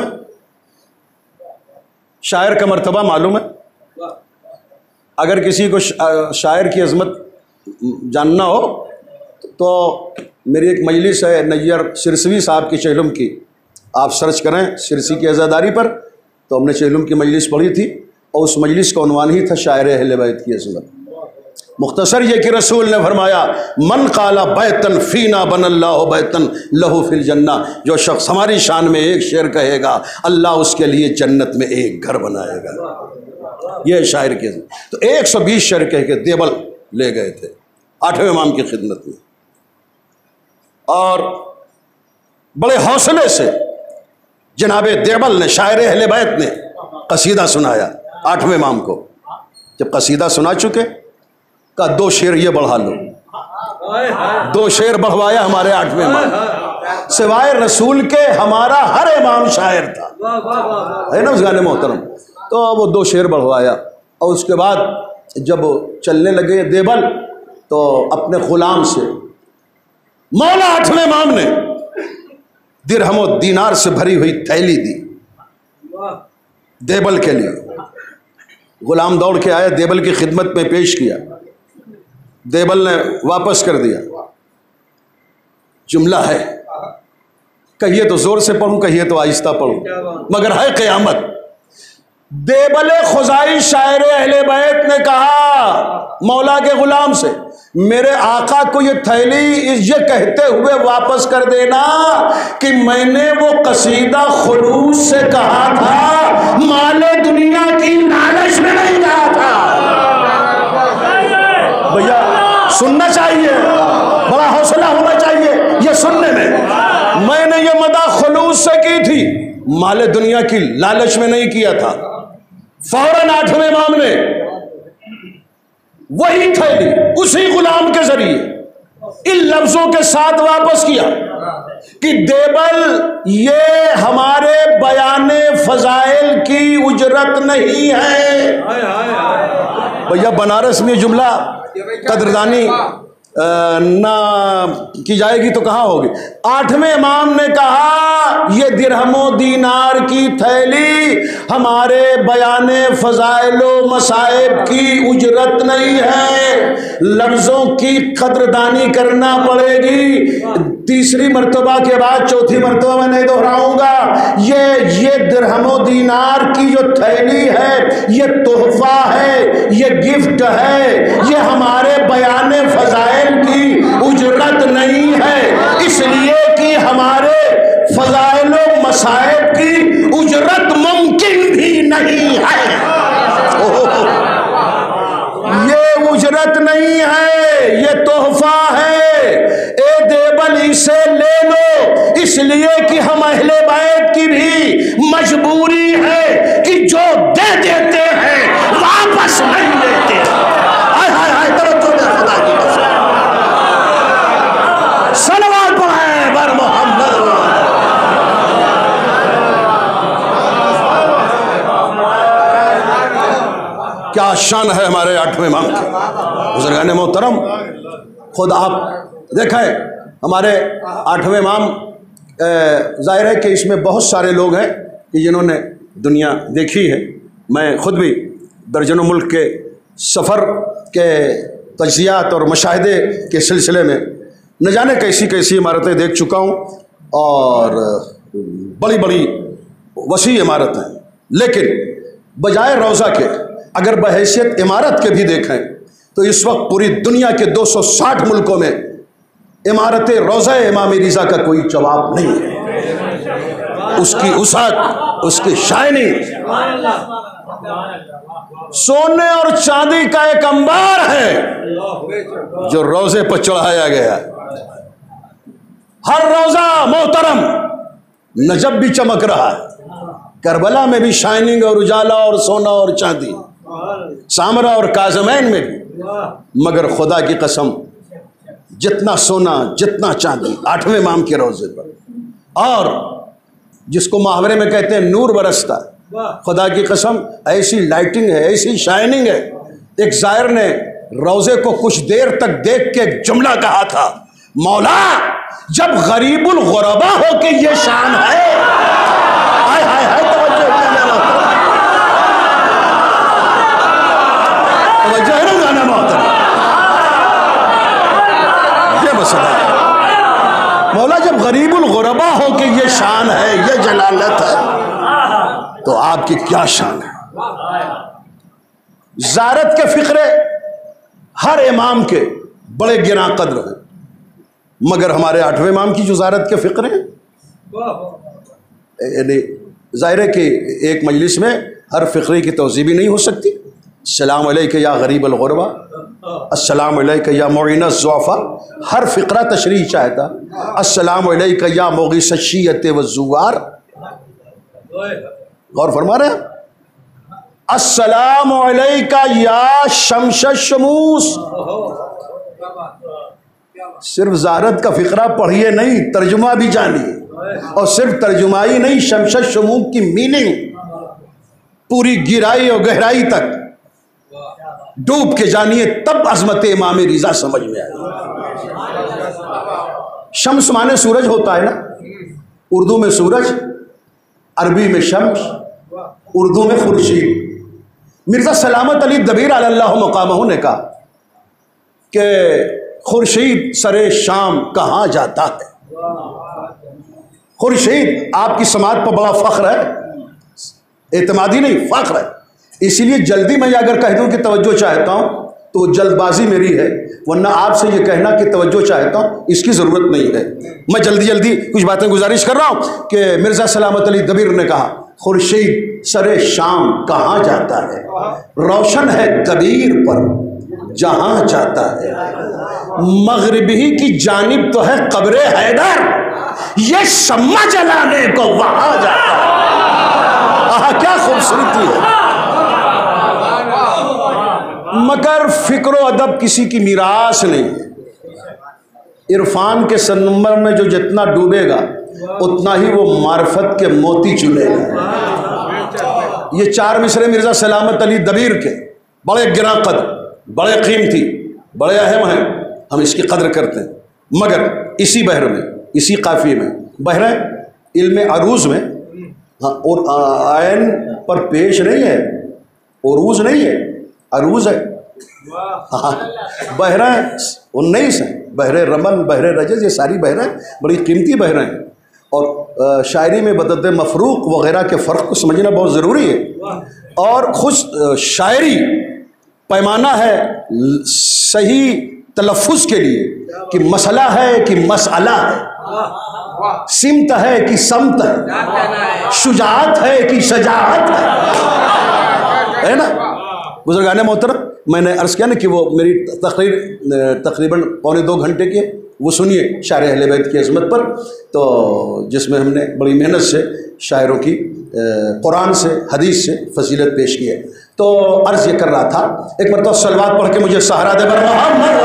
شاعر کا مرتبہ معلوم ہے؟ اگر کسی کو شاعر کی عظمت جاننا ہو تو میری ایک مجلس ہے نیر سرسوی صاحب کی چہلم کی، آپ سرچ کریں سرسی کی عزاداری پر، تو ہم نے چہلم کی مجلس پڑھی تھی، اور اس مجلس کا عنوان ہی تھا شاعر اہل بیت کی عظمت۔ مختصر یہ کہ رسول نے فرمایا من قال بیتن فینا بن اللہ بیتن لہو فی الجنہ، جو شخص ہماری شان میں ایک شعر کہے گا اللہ اس کے لیے جنت میں ایک گھر بنائے گا۔ یہ شاعر کی عظمت۔ تو 120 شعر کہہ کے دیبل لے گئے تھے 8ویں امام کی خدمت میں، اور بڑے حوصلے سے جناب دیبل نے، شاعر اہل بیت نے قصیدہ سنایا 8ویں امام کو۔ جب قصیدہ سنا چکے کہا 2 شعر یہ بڑھا لو۔ 2 شعر بڑھوایا ہمارے 8ویں امام، سوائے رسول کے ہمارا ہر امام شاعر تھا، ہے نا بزرگان محترم؟ تو وہ 2 شعر بڑھوایا، اور اس کے بعد جب چلنے لگے دیبل تو اپنے غلام سے مولا 8ویں امام نے درہم و دینار سے بھری ہوئی تھیلی دی دیبل کے لیے۔ غلام دوڑ کے آیا، دیبل کی خدمت میں پیش کیا، دیبل نے واپس کر دیا۔ جملہ ہے، کہیے تو زور سے پڑھوں، کہیے تو آہستہ پڑھوں، مگر ہے قیامت۔ دیبل خزائی شاعر اہل بیت نے کہا مولا کے غلام سے، میرے آقا کو یہ تھیلی یہ کہتے ہوئے واپس کر دینا کہ میں نے وہ قصیدہ خلوص سے کہا تھا، مال دنیا کی لالچ میں نہیں کہا تھا۔ بھیا سننا چاہیے، بڑا حوصلہ ہونا چاہیے یہ سننے میں نے یہ مدح خلوص سے کی تھی، مال دنیا کی لالچ میں نہیں کیا تھا۔ فوراً آٹھویں امام نے وہی تھیلی اسی غلام کے ذریعے ان لفظوں کے ساتھ واپس کیا کہ دیبل یہ ہمارے بیان فضائل کی اجرت نہیں ہے۔ بھیا بنارس میں جملہ قدردانی نہ کی جائے گی تو کہاں ہوگی؟ آٹھویں امام نے کہا یہ درہم و دینار کی تھیلی ہمارے بیان فضائل و مصائب کی اجرت نہیں ہے، لفظوں کی قدردانی کرنا پڑے گی۔ تیسری مرتبہ کے بعد چوتھی مرتبہ میں نہیں دہراؤں گا، یہ درہم و دینار کی جو تھیلی ہے یہ تحفہ ہے، یہ گفٹ ہے، یہ ہمارے بیان فضائل کی اجرت نہیں ہے، اس لیے کہ ہمارے فضائل و مصائب کی اجرت ممکن بھی نہیں ہے۔ یہ اجرت نہیں ہے، یہ تحفہ ہے، اے دیبل اسے لے لو، اس لیے کہ ہم اہل بیت کی بھی مجبوری ہے کہ جو دے دیتے ہیں واپس نہیں لیتے۔ صلوات پڑھیں بر محمد۔ کیا شان ہے ہمارے آٹھویں امام کی، بزرگان محترم۔ خود آپ دیکھیں ہمارے آٹھویں امام، ظاہر ہے کہ اس میں بہت سارے لوگ ہیں کہ جنہوں نے دنیا دیکھی ہے، میں خود بھی درجنوں ملک کے سفر کے تجزیات اور مشاہدے کے سلسلے میں نہ جانے کیسی کیسی عمارتیں دیکھ چکا ہوں، اور بڑی بڑی وسیع عمارتیں، لیکن بجائے روضہ کے اگر بحیثیت عمارت کے بھی دیکھیں تو اس وقت پوری دنیا کے 260 ملکوں میں عمارت روضہ امام رضا کا کوئی جواب نہیں ہے۔ اس کی وسعت، اس کی شائننگ سونے اور چاندی کا ایک انبار ہے جو روضے پر چڑھایا گیا۔ ہر روضہ محترم نجب بھی چمک رہا ہے، کربلا میں بھی شائننگ اور اجالا اور سونا اور چاندی، سامرا اور کاظمین میں بھی، مگر خدا کی قسم جتنا سونا جتنا چاندی آٹھویں امام کے روضے پر، اور جس کو محاورے میں کہتے ہیں نور برستا، خدا کی قسم ایسی لائٹنگ ہے، ایسی شائننگ ہے۔ ایک زائر نے روضے کو کچھ دیر تک دیکھ کے ایک جملہ کہا تھا، مولا جب غریب الغربا ہو کے یہ شان ہے، ہائے ہائے ہائے، توجہ ہے نا گانا محترم، یہ مسئلہ ہے۔ مولا جب غریب الغربا ہو کے یہ شان ہے، یہ جلالت ہے، تو آپ کی کیا شان ہے۔ زیارت کے فقرے ہر امام کے بڑے گراں قدر ہیں، مگر ہمارے آٹھویں امام کی جو زیارت کے فقرے ہیں، یعنی ظاہر ہے کہ ایک مجلس میں ہر فقرے کی توضیح بھی نہیں ہو سکتی۔ السلام علیکہ یا غریب الغربا، السلام علیکہ یا معین الضعفاء، ہر فقرہ تشریح چاہتا، السلام علیکہ یا مغیث الشیعۃ والزوار۔ غور فرما رہے ہیں، السلام علیکہ یا شمس الشموس۔ صرف زیارت کا فقرہ پڑھیے نہیں، ترجمہ بھی جانیے، اور صرف ترجمہ ہی نہیں، شمس الشموس کی میننگ پوری گہرائی اور گہرائی تک ڈوب کے جانیے، تب عظمت امام رضا سمجھ میں آئے۔ شمس مانے سورج ہوتا ہے نا، اردو میں سورج، عربی میں شمس، اردو میں خورشید۔ مرزا سلامت علی دبیر علی اللہ مقامہ نے کہا کہ خورشید سرے شام کہاں جاتا ہے۔ خورشید آپ کی سماعت پر بڑا فخر ہے، اعتمادی نہیں، فخر ہے۔ اسی لیے جلدی میں اگر کہہ دوں کہ توجہ چاہتا ہوں تو وہ جلد بازی میری ہے، ورنہ آپ سے یہ کہنا کہ توجہ چاہتا ہوں اس کی ضرورت نہیں ہے۔ میں جلدی جلدی کچھ باتیں گزارش کر رہا ہوں کہ مرزا سلامت علی دبیر نے کہا خورشید سر شام کہاں جاتا ہے، روشن ہے دبیر پر جہاں جاتا ہے، مغربی کی جانب تو ہے قبر حیدر، یہ شمع جلانے کو وہاں جاتا ہے۔ کیا خوبصورتی ہے! مگر فکر و ادب کسی کی میراث نہیں ہے۔ عرفان کے سنمبر میں جو جتنا ڈوبے گا اتنا ہی وہ معرفت کے موتی چنے گا۔ یہ 4 مصرے مرزا سلامت علی دبیر کے بڑے گراں قدر، بڑے قیمتی، بڑے اہم ہیں، ہم اس کی قدر کرتے ہیں۔ مگر اسی بحر میں، اسی قافیے میں، بحر علم عروض میں، اور آئین پر پیش نہیں ہے، عروض نہیں ہے، عروض ہے، بحر 19 ہیں، بحر رمل، بحر رجز، یہ ساری بحریں بڑی قیمتی بحریں ہیں، اور شاعری میں بدد مفروق وغیرہ کے فرق کو سمجھنا بہت ضروری ہے۔ اور خود شاعری پیمانہ ہے صحیح تلفظ کے لیے کہ مسئلہ ہے کہ مسئلہ ہے، سمت ہے کہ سمت ہے، شجاعت ہے کہ شجاعت ہے نا۔ بزرگان محترم، میں نے عرض کیا نا کہ وہ میری تقریر تقریباً 1.25 گھنٹے کی، وہ سنیے شاعر اہل بیت کی عظمت پر، تو جس میں ہم نے بڑی محنت سے شاعروں کی قرآن سے حدیث سے فضیلت پیش کی ہے۔ تو عرض یہ کر رہا تھا، ایک مرتبہ صلوات پڑھ کے مجھے سہارا دے بر محمد۔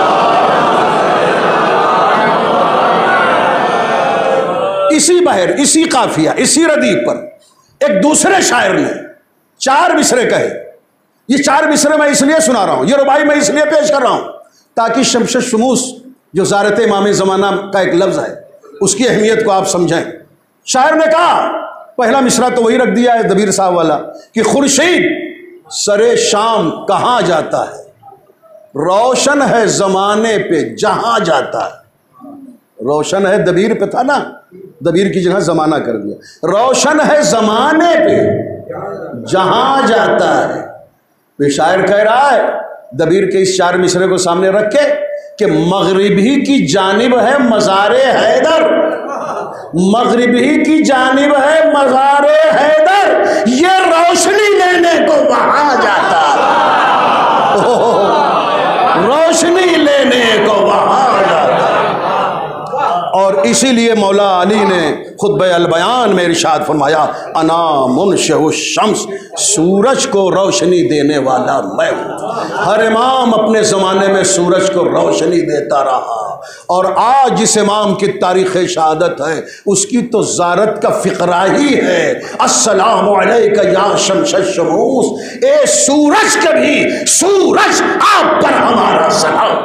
اسی بحر، اسی قافیہ، اسی ردیف پر ایک دوسرے شاعر نے 4 مصرے کہے۔ یہ 4 مصرے میں اس لیے سنا رہا ہوں، یہ ربائی میں اس لیے پیش کر رہا ہوں تاکہ شمس شموس جو زارت امام زمانہ کا ایک لفظ ہے اس کی اہمیت کو آپ سمجھیں۔ شاعر نے کہا، پہلا مصرع تو وہی رکھ دیا ہے دبیر صاحب والا کہ خورشید سر شام کہاں جاتا ہے، روشن ہے زمانے پہ جہاں جاتا ہے۔ روشن ہے دبیر پہ تھا نا، دبیر کی جگہ زمانہ کر دیا، روشن ہے زمانے پہ جہاں جاتا ہے۔ شاعر کہہ رہا ہے دبیر کے اس 4 مصرے کو سامنے رکھ کے کہ مغربی کی جانب ہے مزار حیدر، مغربی کی جانب ہے مزار حیدر، یہ روشنی لینے کو وہاں جاتا ہے، روشنی لینے کو وہاں جاتا ہے۔ اور اسی لیے مولا علی نے خطبہ البیان میں ارشاد فرمایا، انا منشئ الشمس، سورج کو روشنی دینے والا میں ہوں۔ ہر امام اپنے زمانے میں سورج کو روشنی دیتا رہا، اور آج جس امام کی تاریخ شہادت ہے اس کی تو زیارت کا فقرہ ہی ہے، السلام علیک یا شمس الشموس، اے سورج کے بھی سورج آپ پر ہمارا سلام۔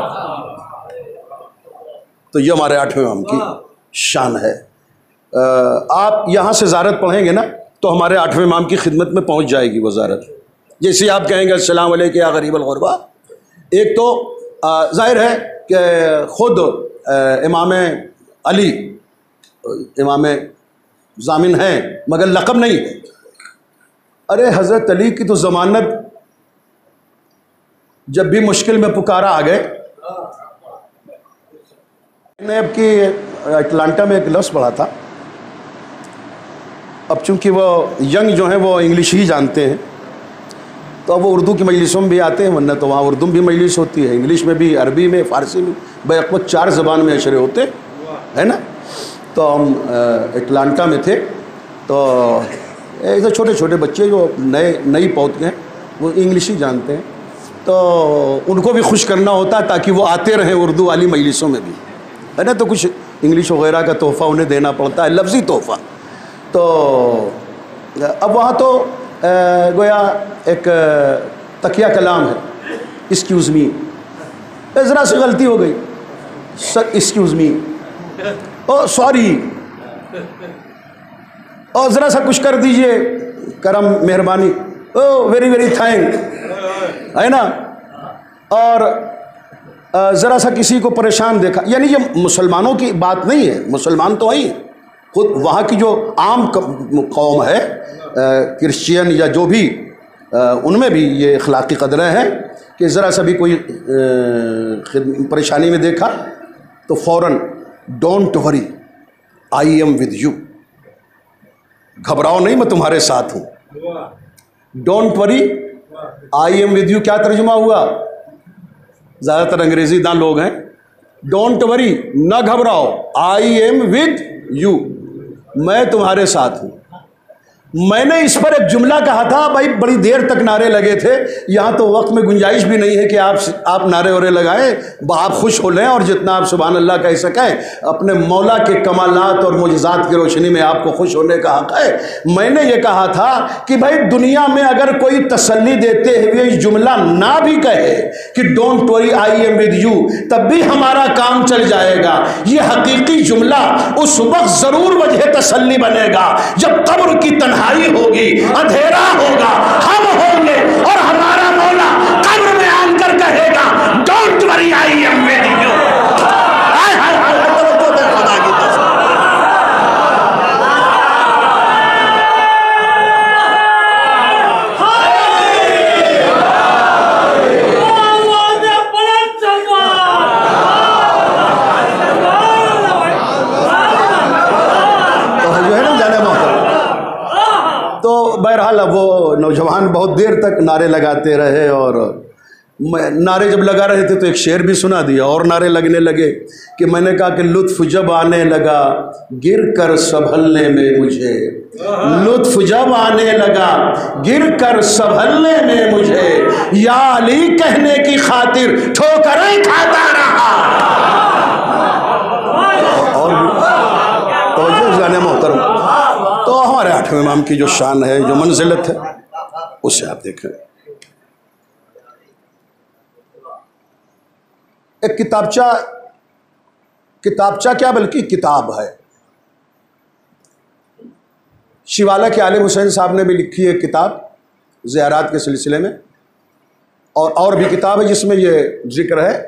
تو یہ ہمارے 8ویں امام کی شان ہے۔ آپ یہاں سے زیارت پڑھیں گے نا تو ہمارے 8ویں امام کی خدمت میں پہنچ جائے گی وہ زیارت۔ جیسے آپ کہیں گے السلام علیکم یا غریب الغربا، ایک تو ظاہر ہے کہ خود امام علی امام ضامن ہیں مگر لقب نہیں ہے۔ ارے حضرت علی کی تو ضمانت جب بھی مشکل میں پکارا آ گئے۔ میں نے اب کی اٹلانٹا میں ایک لفظ پڑھا تھا، اب چونکہ وہ ینگ جو ہیں وہ انگلش ہی جانتے ہیں تو اب وہ اردو کی مجلسوں میں بھی آتے ہیں، ورنہ تو وہاں اردو بھی مجلس ہوتی ہے، انگلش میں بھی، عربی میں، فارسی میں، بیک 4 زبان میں اشرے ہوتے ہے نا۔ تو ہم اٹلانٹا میں تھے، تو ایسے چھوٹے چھوٹے بچے جو نئی پود کے ہیں وہ انگلش ہی جانتے ہیں، تو ان کو بھی خوش کرنا ہوتا ہے تاکہ وہ آتے رہیں اردو والی مجلسوں میں بھی، ہے نا، تو کچھ انگلش وغیرہ کا تحفہ انہیں دینا پڑتا ہے، لفظی تحفہ۔ تو اب وہاں تو گویا ایک تکیہ کلام ہے، ایکسکیوز می، ذرا سی غلطی ہو گئی، سر ایکسکیوز می، او سوری، اور ذرا سا کچھ کر دیجئے، کرم مہربانی، او ویری ویری تھینک، ہے نا۔ اور ذرا سا کسی کو پریشان دیکھا، یعنی یہ مسلمانوں کی بات نہیں ہے، مسلمان تو ہیں، خود وہاں کی جو عام قوم ہے، کرسچین یا جو بھی ان میں بھی یہ اخلاقی قدریں ہیں کہ ذرا سا بھی کوئی پریشانی میں دیکھا تو فوراً don't worry I am with you, گھبراؤ نہیں میں تمہارے ساتھ ہوں. Don't worry I am with you کیا ترجمہ ہوا؟ زیادہ تر انگریزی داں لوگ ہیں. ڈونٹ وری نہ گھبراؤ، آئی ایم ود یو میں تمہارے ساتھ ہوں. میں نے اس پر ایک جملہ کہا تھا، بھائی بڑی دیر تک نعرے لگے تھے، یہاں تو وقت میں گنجائش بھی نہیں ہے کہ آپ نعرے وعرے لگائیں، آپ خوش ہو لیں اور جتنا آپ سبحان اللہ کہہ سکیں. اپنے مولا کے کمالات اور معجزات کی روشنی میں آپ کو خوش ہونے کا حق ہے. میں نے یہ کہا تھا کہ بھائی دنیا میں اگر کوئی تسلی دیتے ہوئے جملہ نہ بھی کہے کہ don't worry I am with you, تب بھی ہمارا کام چل جائے گا. یہ حقیقی جملہ اس وقت ضرور وجہ تسلی بنے گا جب قبر کی تنہائی ہوگی، اندھیرا ہوگا، ہم ہوں گے اور ہمارا مولا قبر میں آن کر کہے گا don't worry I am with you. بہرحال اب وہ نوجوان بہت دیر تک نعرے لگاتے رہے، اور نعرے جب لگا رہے تھے تو ایک شعر بھی سنا دیا اور نعرے لگنے لگے کہ میں نے کہا کہ لطف جب آنے لگا گر کر سنبھلنے میں مجھے، لطف جب آنے لگا گر کر سنبھلنے میں مجھے، یا علی کہنے کی خاطر ٹھوکریں کھاتا رہا. اور توجہ جانے محترم، تو ہمارے 8ویں امام کی جو شان ہے، جو منزلت ہے، اسے آپ دیکھیں. ایک کتابچہ کیا بلکہ کتاب ہے. شیوالہ کے عالم حسین صاحب نے بھی لکھی ہے کتاب زیارات کے سلسلے میں، اور بھی کتاب ہے جس میں یہ ذکر ہے.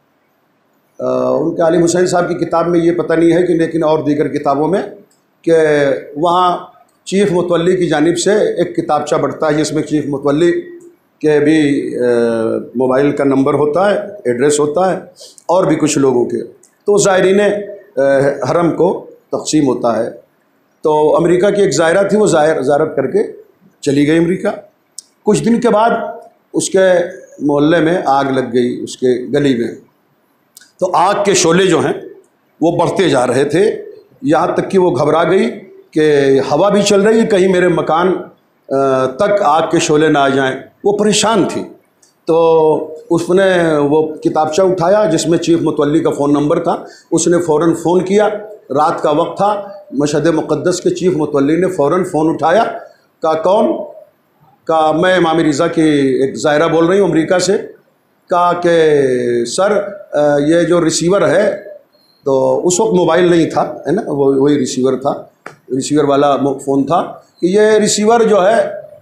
ان کے عالم حسین صاحب کی کتاب میں یہ پتہ نہیں ہے کہ، لیکن اور دیگر کتابوں میں کہ وہاں چیف متولی کی جانب سے ایک کتابچہ بڑھتا ہے جس میں چیف متولی کے بھی موبائل کا نمبر ہوتا ہے، ایڈریس ہوتا ہے، اور بھی کچھ لوگوں کے. تو زائرین حرم کو تقسیم ہوتا ہے. تو امریکہ کی ایک زائرہ تھی، وہ زیارت کر کے چلی گئی امریکہ. کچھ دن کے بعد اس کے محلے میں آگ لگ گئی، اس کے گلی میں. تو آگ کے شعلے جو ہیں وہ بڑھتے جا رہے تھے، یہاں تک کہ وہ گھبرا گئی کہ ہوا بھی چل رہی ہے، کہیں میرے مکان تک آگ کے شعلے نہ آ جائیں. وہ پریشان تھی. تو اس نے وہ کتابچہ اٹھایا جس میں چیف متولی کا فون نمبر تھا. اس نے فوراً فون کیا، رات کا وقت تھا، مشہد مقدس کے چیف متولی نے فوراً فون اٹھایا. کہا کون؟ کہا میں امام رضا کی ایک زائرہ بول رہی ہوں امریکہ سے. کہا کہ سر یہ جو ریسیور ہے، تو اس وقت موبائل نہیں تھا، ہے نا، وہی ریسیور تھا، ریسیور والا فون تھا، کہ یہ ریسیور جو ہے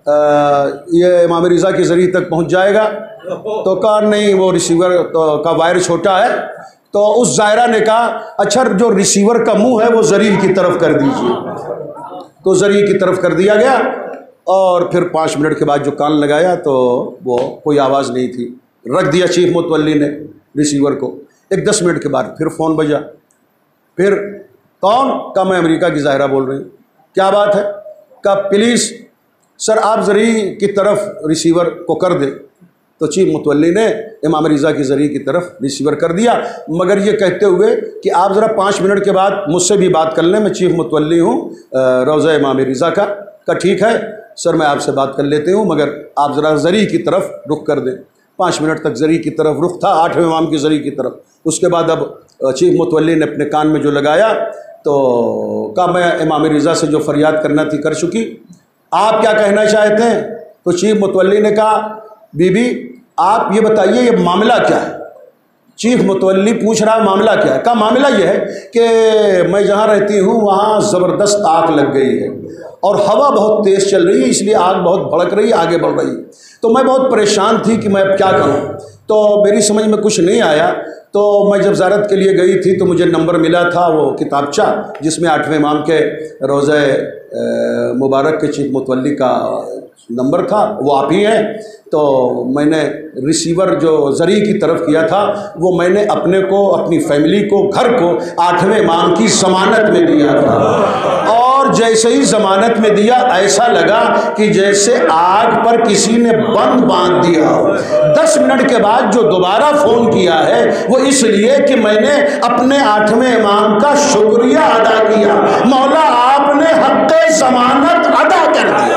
یہ امام رضا کے ذریعے تک پہنچ جائے گا. تو کہا نہیں، وہ ریسیور کا وائر چھوٹا ہے. تو اس زائرہ نے کہا اچھا جو ریسیور کا منہ ہے وہ ذریعے کی طرف کر دیجیے. تو ذریعے کی طرف کر دیا گیا، اور پھر 5 منٹ کے بعد جو کان لگایا تو وہ کوئی آواز نہیں تھی. رکھ دیا چیف متولی نے ریسیور کو. ایک 10 منٹ کے بعد پھر فون بجا. پھر کون؟ کہا میں امریکہ کی زائرہ بول رہی ہوں. کیا بات ہے؟ کہا پلیز سر آپ ذریعے کی طرف ریسیور کو کر دیں. تو چیف متولی نے امام رضا کے ذریعے کی طرف ریسیور کر دیا، مگر یہ کہتے ہوئے کہ آپ ذرا 5 منٹ کے بعد مجھ سے بھی بات کر لیں، میں چیف متولی ہوں روضہ امام رضا کا. کہا ٹھیک ہے سر میں آپ سے بات کر لیتے ہوں، مگر آپ ذرا ذریعے کی طرف رخ کر دیں. 5 منٹ تک ذریعے کی طرف رخ تھا، 8ویں امام کی ذریعے کی طرف. اس کے بعد اب چیف متولی نے اپنے کان میں جو لگایا تو کہا میں امام رضا سے جو فریاد کرنا تھی کر چکی، آپ کیا کہنا چاہتے ہیں؟ تو چیف متولی نے کہا بی بی آپ یہ بتائیے یہ معاملہ کیا ہے؟ چیف متولی پوچھ رہا معاملہ کیا ہے؟ کہا معاملہ یہ ہے کہ میں جہاں رہتی ہوں وہاں زبردست آگ لگ گئی ہے اور ہوا بہت تیز چل رہی ہے، اس لیے آگ بہت بھڑک رہی ہے، آگے بڑھ رہی ہے. تو میں بہت پریشان تھی کہ میں اب کیا کروں. تو میری سمجھ میں کچھ نہیں آیا. تو میں جب زیارت کے لیے گئی تھی تو مجھے نمبر ملا تھا وہ کتابچہ جس میں 8ویں امام کے روضہ مبارک کے چیف متولی کا نمبر تھا، وہ آپ ہی ہیں۔ تو میں نے ریسیور جو زری کی طرف کیا تھا وہ میں نے اپنے کو، اپنی فیملی کو، گھر کو 8ویں امام کی ضمانت میں دیا تھا، اور جیسے ہی ضمانت میں دیا ایسا لگا کہ جیسے آگ پر کسی نے بند باندھ دیا ہو۔ 10 منٹ کے بعد جو دوبارہ فون کیا ہے وہ اس لیے کہ میں نے اپنے 8ویں امام کا شکریہ ادا کیا، مولا آپ نے حق ضمانت ادا کر دیا۔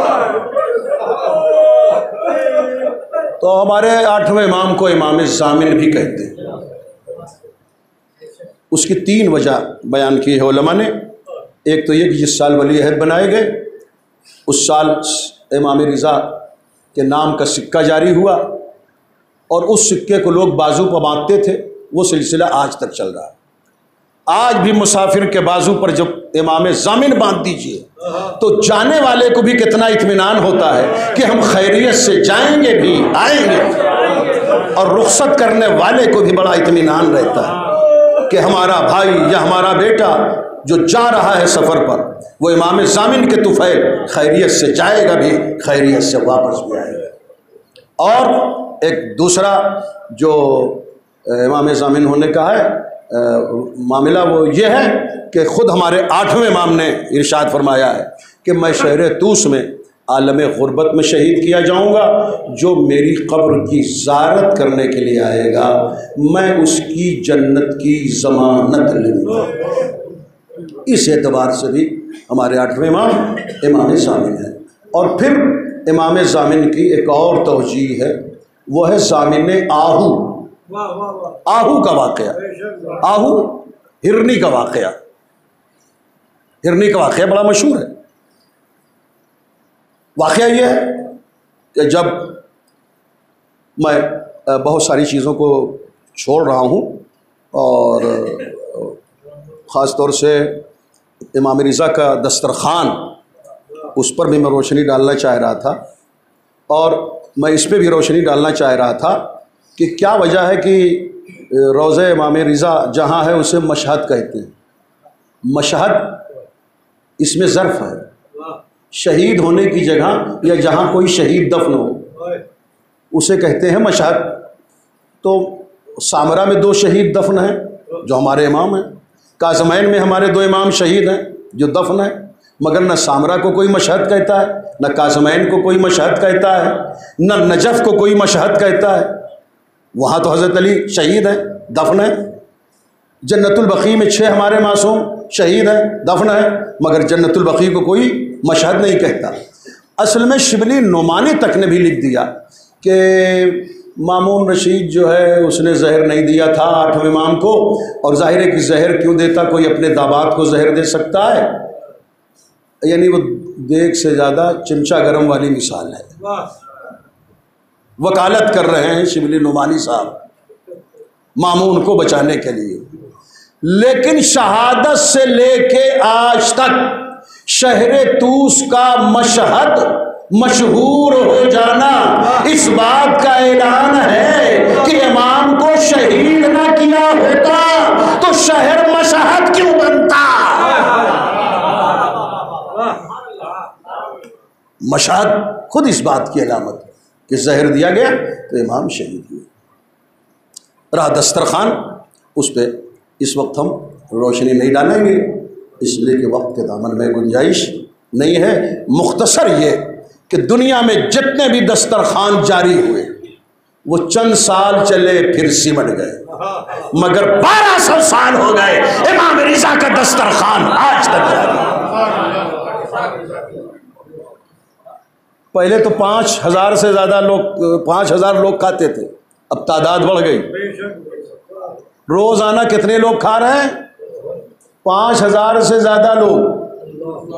تو ہمارے 8ویں امام کو امام ضامن بھی کہتے ہیں۔ اس کی 3 وجہ بیان کی ہے علماء نے۔ ایک تو یہ کہ جس سال ولی عہد بنائے گئے اس سال امام رضا کے نام کا سکہ جاری ہوا، اور اس سکے کو لوگ بازو پر باندھتے تھے، وہ سلسلہ آج تک چل رہا ہے۔ آج بھی مسافر کے بازو پر جب امام ضامن باندھ دیجئے تو جانے والے کو بھی کتنا اطمینان ہوتا ہے کہ ہم خیریت سے جائیں گے بھی آئیں گے، اور رخصت کرنے والے کو بھی بڑا اطمینان رہتا ہے کہ ہمارا بھائی یا ہمارا بیٹا جو جا رہا ہے سفر پر وہ امام ضامن کے طفیل خیریت سے جائے گا بھی، خیریت سے واپس بھی آئے گا۔ اور ایک دوسرا جو امام ضامن ہونے کا ہے معاملہ وہ یہ ہے کہ خود ہمارے 8ویں امام نے ارشاد فرمایا ہے کہ میں شہر طوس میں عالم غربت میں شہید کیا جاؤں گا، جو میری قبر کی زیارت کرنے کے لیے آئے گا میں اس کی جنت کی ضمانت لوں گا۔ اس اعتبار سے بھی ہمارے 8ویں امام امام ضامن ہے۔ اور پھر امام ضامن کی ایک اور توجیہ ہے، وہ ہے ضامن آہو۔ آہو کا واقعہ، آہو ہرنی کا واقعہ، ہرنی کا واقعہ بڑا مشہور ہے۔ واقعہ یہ ہے کہ جب میں بہت ساری چیزوں کو چھوڑ رہا ہوں، اور خاص طور سے امام رضا کا دسترخوان، اس پر بھی میں روشنی ڈالنا چاہ رہا تھا، اور میں اس پہ بھی روشنی ڈالنا چاہ رہا تھا کہ کیا وجہ ہے کہ روضہ امام رضا جہاں ہے اسے مشہد کہتے ہیں۔ مشہد اس میں ظرف ہے، شہید ہونے کی جگہ یا جہاں کوئی شہید دفن ہو اسے کہتے ہیں مشہد۔ تو سامرا میں 2 شہید دفن ہیں جو ہمارے امام ہیں، کاظمین میں ہمارے 2 امام شہید ہیں جو دفن ہیں، مگر نہ سامرا کو کوئی مشہد کہتا ہے، نہ کاظمین کو کوئی مشہد کہتا ہے، نہ نجف کو کوئی مشہد کہتا ہے۔ وہاں تو حضرت علی شہید ہیں، دفن ہیں۔ جنت البقیع میں 6 ہمارے معصوم شہید ہیں، دفن ہیں، مگر جنت البقیع کو کوئی مشہد نہیں کہتا۔ اصل میں شبلی نعمانی تک نے بھی لکھ دیا کہ مامون رشید جو ہے اس نے زہر نہیں دیا تھا 8ویں امام کو، اور ظاہر ہے کہ زہر کیوں دیتا، کوئی اپنے داماد کو زہر دے سکتا ہے؟ یعنی وہ دیگ سے زیادہ چمچہ گرم والی مثال ہے۔ وکالت کر رہے ہیں شبلی نعمانی صاحب مامون کو بچانے کے لیے، لیکن شہادت سے لے کے آج تک شہر طوس کا مشہد مشہور ہو جانا اس بات کا اعلان ہے کہ امام کو شہید نہ کیا ہوتا تو شہر مشہد کیوں بنتا۔ مشہد خود اس بات کی علامت کہ زہر دیا گیا تو امام شہید ہوئے۔ رہا دسترخوان، اس پہ اس وقت ہم روشنی نہیں ڈالیں گے اس لیے کہ وقت کے دامن میں گنجائش نہیں ہے۔ مختصر یہ کہ دنیا میں جتنے بھی دسترخوان جاری ہوئے وہ چند سال چلے پھر سمٹ گئے، مگر 1200 سال ہو گئے امام رضا کا دسترخوان آج تک جاری ہے۔ پہلے تو 5000 سے زیادہ لوگ 5000 لوگ کھاتے تھے، اب تعداد بڑھ گئی۔ روزانہ کتنے لوگ کھا رہے ہیں؟ 5000 سے زیادہ لوگ۔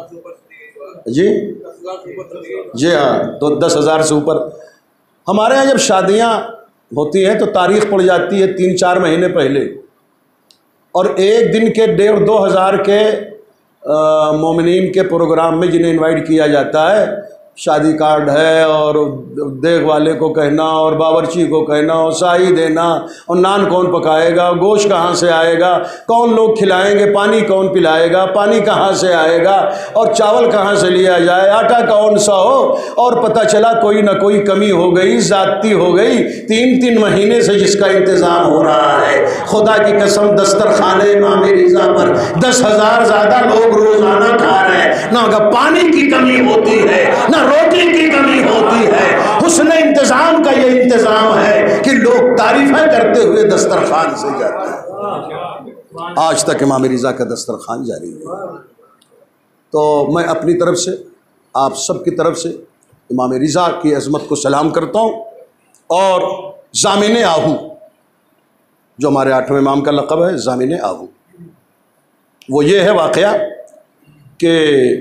جی ہاں، تو 10,000 سے اوپر۔ ہمارے یہاں جب شادیاں ہوتی ہیں تو تاریخ پڑ جاتی ہے 3-4 مہینے پہلے، اور ایک دن کے 1,500-2,000 کے مومنین کے پروگرام میں جنہیں انوائٹ کیا جاتا ہے شادی کارڈ ہے اور دیکھ والے کو کہنا اور باورچی کو کہنا اور شاہی دینا اور نان کون پکائے گا، گوشت کہاں سے آئے گا، کون لوگ کھلائیں گے، پانی کون پلائے گا، پانی کہاں سے آئے گا اور چاول کہاں سے لیا جائے، آٹا کون سا ہو، اور پتہ چلا کوئی نہ کوئی کمی ہو گئی، زیادتی ہو گئی، 3 مہینے سے جس کا انتظام ہو رہا ہے۔ خدا کی قسم دسترخوان امام رضا پر 10,000 زیادہ لوگ روزانہ کھا رہے ہیں، نہ پانی کی کمی ہوتی ہے نہ روٹی کی کمی ہوتی ہے۔ حسن انتظام کا یہ انتظام ہے کہ لوگ تعریفیں کرتے ہوئے دسترخوان سے جاتے ہیں۔ آج تک امام رضا کا دسترخوان جاری ہے۔ تو میں اپنی طرف سے آپ سب کی طرف سے امام رضا کی عظمت کو سلام کرتا ہوں، اور ضامن آہو جو ہمارے 8ویں امام کا لقب ہے، ضامن آہو، وہ یہ ہے واقعہ کہ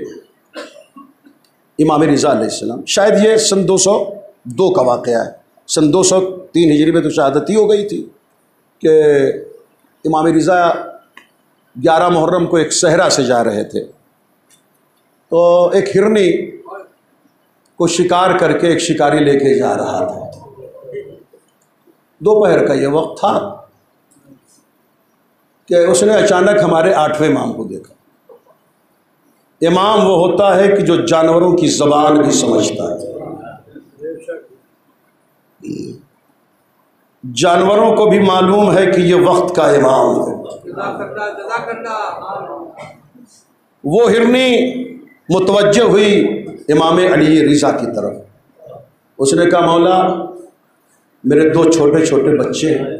امام رضا علیہ السلام، شاید یہ سن 202 کا واقعہ ہے، سن 203 ہجری میں تو شہادت ہی ہو گئی تھی کہ امام رضا 11 محرم کو ایک صحرا سے جا رہے تھے، تو ایک ہرنی کو شکار کر کے ایک شکاری لے کے جا رہا تھا۔ دوپہر کا یہ وقت تھا کہ اس نے اچانک ہمارے 8ویں امام کو دیکھا۔ امام وہ ہوتا ہے کہ جو جانوروں کی زبان بھی سمجھتا ہے، جانوروں کو بھی معلوم ہے کہ یہ وقت کا امام ہے۔ وہ ہرنی متوجہ ہوئی امام علی رضا کی طرف، اس نے کہا مولا میرے 2 چھوٹے چھوٹے بچے ہیں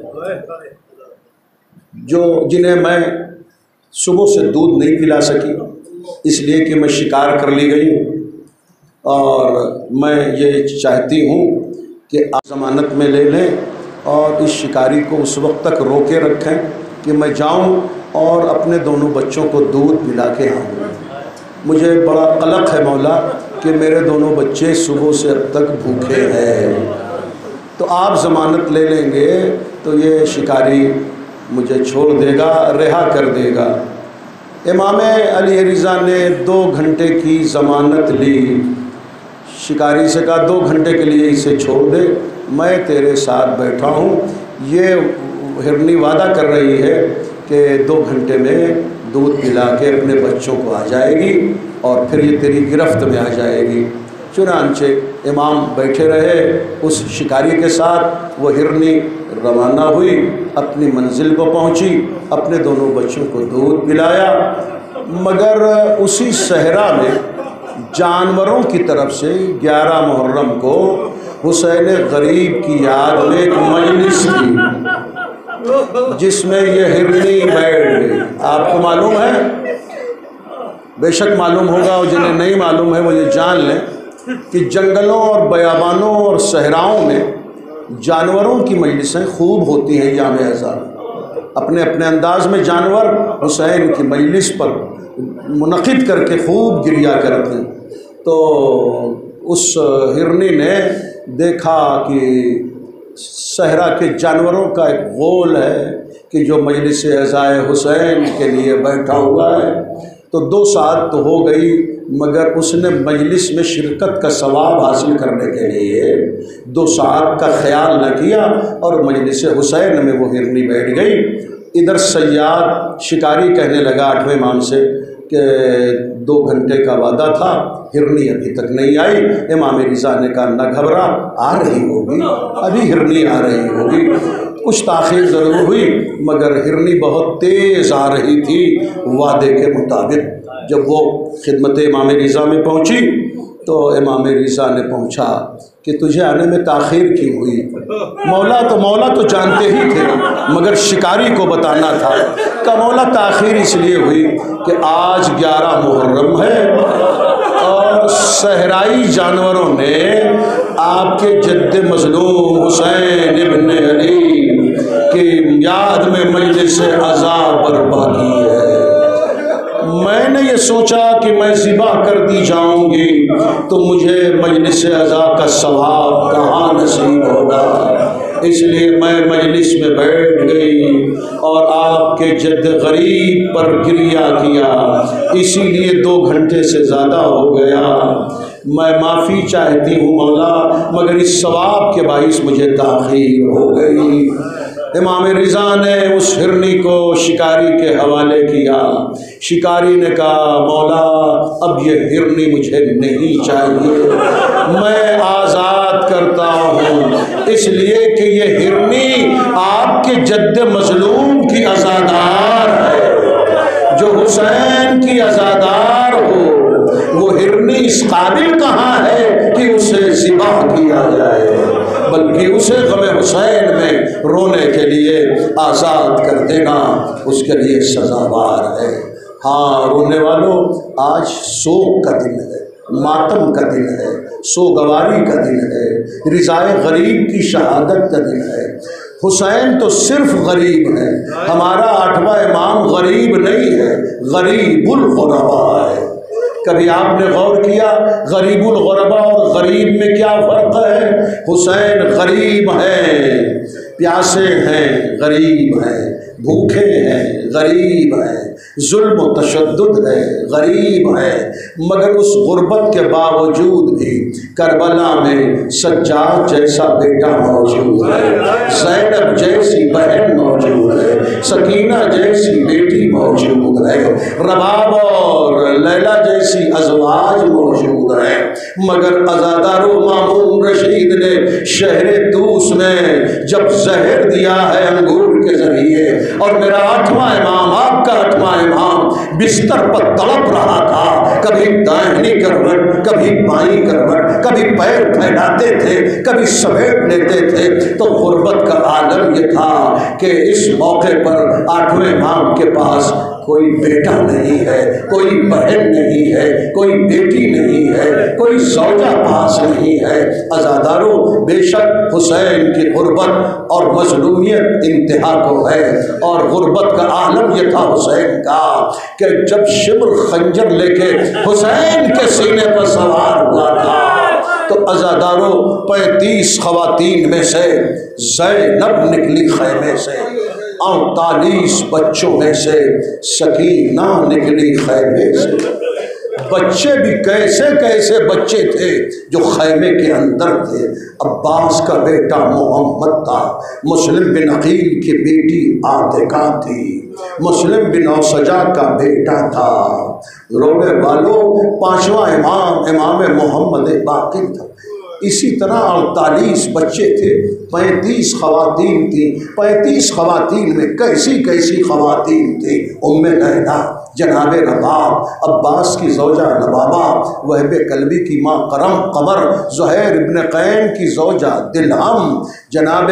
جنہیں میں صبح سے دودھ نہیں پلا سکی، اس لیے کہ میں شکار کر لی گئی ہوں، اور میں یہ چاہتی ہوں کہ آپ ضمانت میں لے لیں اور اس شکاری کو اس وقت تک روکے رکھیں کہ میں جاؤں اور اپنے دونوں بچوں کو دودھ پلا کے آؤں۔ مجھے بڑا قلق ہے مولا کہ میرے دونوں بچے صبح سے اب تک بھوکے ہیں، تو آپ ضمانت لے لیں گے تو یہ شکاری مجھے چھوڑ دے گا، رہا کر دے گا۔ امام علی رضا نے 2 گھنٹے کی ضمانت لی، شکاری سے کہا 2 گھنٹے کے لیے اسے چھوڑ دے، میں تیرے ساتھ بیٹھا ہوں، یہ ہرنی وعدہ کر رہی ہے کہ 2 گھنٹے میں دودھ پلا کے اپنے بچوں کو آ جائے گی اور پھر یہ تیری گرفت میں آ جائے گی۔ چنانچہ امام بیٹھے رہے اس شکاری کے ساتھ، وہ ہرنی روانہ ہوئی، اپنی منزل کو پہنچی، اپنے دونوں بچوں کو دودھ پلایا، مگر اسی صحرا میں جانوروں کی طرف سے 11 محرم کو حسین غریب کی یاد میں ایک مجلس تھی جس میں یہ ہرنی بیٹھ گئی۔ آپ کو معلوم ہے، بے شک معلوم ہوگا، اور جنہیں نہیں معلوم ہے وہ یہ جان لیں کہ جنگلوں اور بیابانوں اور صحراؤں میں جانوروں کی مجلسیں خوب ہوتی ہیں یام اعزاز۔ اپنے اپنے انداز میں جانور حسین کی مجلس پر منعقد کر کے خوب گریا کرتے ہیں۔ تو اس ہرنی نے دیکھا کہ صحرا کے جانوروں کا ایک غول ہے کہ جو مجلس عزائے حسین کے لیے بیٹھا ہوا ہے، تو 2 ساعت تو ہو گئی، مگر اس نے مجلس میں شرکت کا ثواب حاصل کرنے کے لیے 2 ساعت کا خیال نہ کیا، اور مجلس حسین میں وہ ہرنی بیٹھ گئی۔ ادھر صیاد شکاری کہنے لگا 8ویں امام سے کہ 2 گھنٹے کا وعدہ تھا، ہرنی ابھی تک نہیں آئی۔ امام رضا نے کہا نہ گھبرا، آ رہی ہوگی، ابھی ہرنی آ رہی ہوگی۔ کچھ تاخیر ضرور ہوئی، مگر ہرنی بہت تیز آ رہی تھی وعدے کے مطابق۔ جب وہ خدمت امام رضا میں پہنچی تو امام رضا نے پوچھا کہ تجھے آنے میں تاخیر کیوں ہوئی؟ مولا تو جانتے ہی تھے، مگر شکاری کو بتانا تھا۔ کہ مولا تاخیر اس لیے ہوئی کہ آج 11 محرم ہے، اور صحرائی جانوروں نے آپ کے جد مظلوم حسین ابن علی کی یاد میں مجلس عزا برپا کی ہے۔ میں نے یہ سوچا کہ میں ذبح کر دی جاؤں گی تو مجھے مجلس عزا کا ثواب کہاں نصیب ہوگا، اس لیے میں مجلس میں بیٹھ گئی اور آپ کے جد غریب پر گریہ کیا، اسی لیے 2 گھنٹے سے زیادہ ہو گیا۔ میں معافی چاہتی ہوں مولا، مگر اس ثواب کے باعث مجھے تاخیر ہو گئی۔ امام رضا نے اس ہرنی کو شکاری کے حوالے کیا۔ شکاری نے کہا مولا اب یہ ہرنی مجھے نہیں چاہیے، میں آزاد کرتا ہوں، اس لیے کہ یہ ہرنی آپ کے جد مظلوم کی عزادار ہے۔ جو حسین کی عزادار ہو وہ ہرنی اس قابل کہاں ہے کہ اسے ذبح کیا جائے، بلکہ اسے غم حسین میں رونے کے لیے آزاد کر دینا اس کے لیے سزاوار ہے۔ ہاں رونے والوں، آج سوگ کا دن ہے، ماتم کا دن ہے، سوگواری کا دن ہے، رضائے غریب کی شہادت کا دن ہے۔ حسین تو صرف غریب ہے، ہمارا 8واں امام غریب نہیں ہے، غریب الغرباء ہے۔ کبھی آپ نے غور کیا غریب الغرباء اور غریب میں کیا فرق ہے؟ حسین غریب ہیں، پیاسے ہیں، غریب ہیں، بھوکے ہیں، غریب ہیں، ظلم و تشدد ہے، غریب ہے، مگر اس غربت کے باوجود بھی کربلا میں سجاد جیسا بیٹا موجود ہے، زینب جیسی بہن موجود ہے، سکینہ جیسی بیٹی موجود ہے، رباب اور لیلا جیسی ازواج موجود ہے۔ مگر عزادار مامون رشید نے شہر طوس میں جب زہر دیا ہے انگور کے ذریعے، اور میرا 8واں امام، آپ کا 8واں امام بستر پر تڑپ رہا تھا، کبھی دائیں کروٹ، کبھی بائیں کروٹ، کبھی پیر پھیلاتے تھے، کبھی سمیٹ لیتے تھے، تو غربت کا عالم یہ تھا کہ اس موقع پر 8ویں امام کے پاس کوئی بیٹا نہیں ہے، کوئی بہن نہیں ہے، کوئی بیٹی نہیں ہے، کوئی زوجہ پاس نہیں ہے۔ عزاداروں، بے شک حسین کی غربت اور مظلومیت انتہا کو ہے، اور غربت کا عالم یہ تھا حسین کا کہ جب شمر خنجر لے کے حسین کے سینے پر سوار ہوا تھا تو عزاداروں 35 خواتین میں سے زینب نکلی خیمے سے، 48 بچوں میں سے سکینہ نکلی خیمے سے۔ بچے بھی کیسے کیسے بچے تھے جو خیمے کے اندر تھے۔ عباس کا بیٹا محمد تھا، مسلم بن عقیل کی بیٹی عاتکہ تھی، مسلم بن اوسجا کا بیٹا تھا۔ رونے والوں، 5واں امام امام محمد باقر تھا۔ اسی طرح 48 بچے تھے، 35 خواتین تھیں۔ 35 خواتین میں کیسی کیسی خواتین تھیں؟ ام لیلا، جناب رباب، عباس کی زوجہ لبابہ، وہب کلبی کی ماں کرم قمر، زہیر ابن قین کی زوجہ دلہم، جناب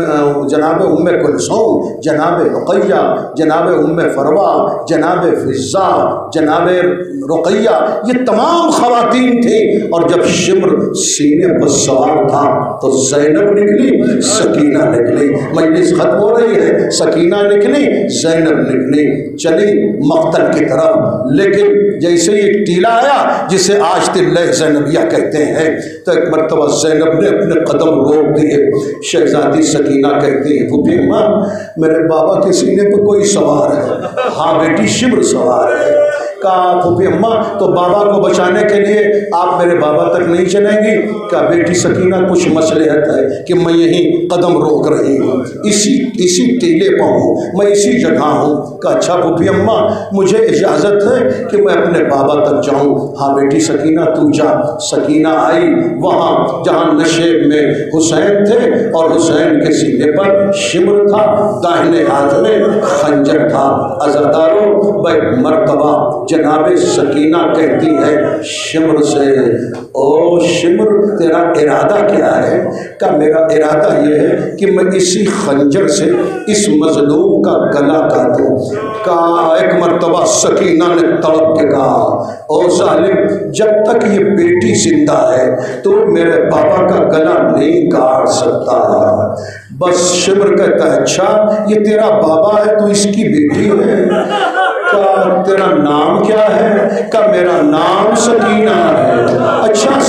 ام کلثوم، جناب رقیہ، جناب ام فروہ، جناب فضہ، جناب رقیہ، یہ تمام خواتین تھیں۔ اور جب شمر سینے پر سوار تھا تو زینب نکلی، سکینہ نکلی۔ مجلس ختم ہو رہی ہے، سکینہ نکلی، زینب نکلی، چلی مقتل کی طرف۔ لیکن جیسے ایک ٹیلا آیا جسے آج تلہ زینبیہ کہتے ہیں، تو ایک مرتبہ زینب نے اپنے قدم روک دیے۔ شہزادی سکینہ کہتی ہے پھوپھی اماں میرے بابا کے سینے پہ کوئی سوار ہے۔ ہاں بیٹی، شمر سوار ہے۔ کہا پھوپھی اماں تو بابا کو بچانے کے لیے آپ میرے بابا تک نہیں چلیں گی؟ کہا بیٹی سکینہ کچھ مصلحت ہے کہ میں یہیں قدم روک رہی ہوں، اسی ٹیلے پہ ہوں، میں اسی جگہ ہوں۔ کہا اچھا پھوپھی اماں مجھے اجازت ہے کہ میں اپنے بابا تک جاؤں؟ ہاں بیٹی سکینہ تو جا۔ سکینہ آئی وہاں جہاں نشیب میں حسین تھے، اور حسین کے سینے پر شمر تھا، داہنے ہاتھ میں خنجر تھا۔ عزاداروں، بے مرتبہ جناب سکینہ کہتی ہے شمر سے، او شمر تیرا ارادہ کیا ہے؟ کہ میرا ارادہ یہ ہے کہ میں اسی خنجر سے اس مظلوم کا گلا کاٹوں۔ کہا ایک مرتبہ سکینہ نے تڑپ کے کہا او ظالم، جب تک یہ بیٹی زندہ ہے تو میرے بابا کا گلا نہیں کاٹ سکتا۔ بس شمر کہتا ہے اچھا یہ تیرا بابا ہے تو اس کی بیٹی ہے؟ کہا تیرا نام کیا ہے؟ کہا میرا نام سکینہ ہے۔ اچھا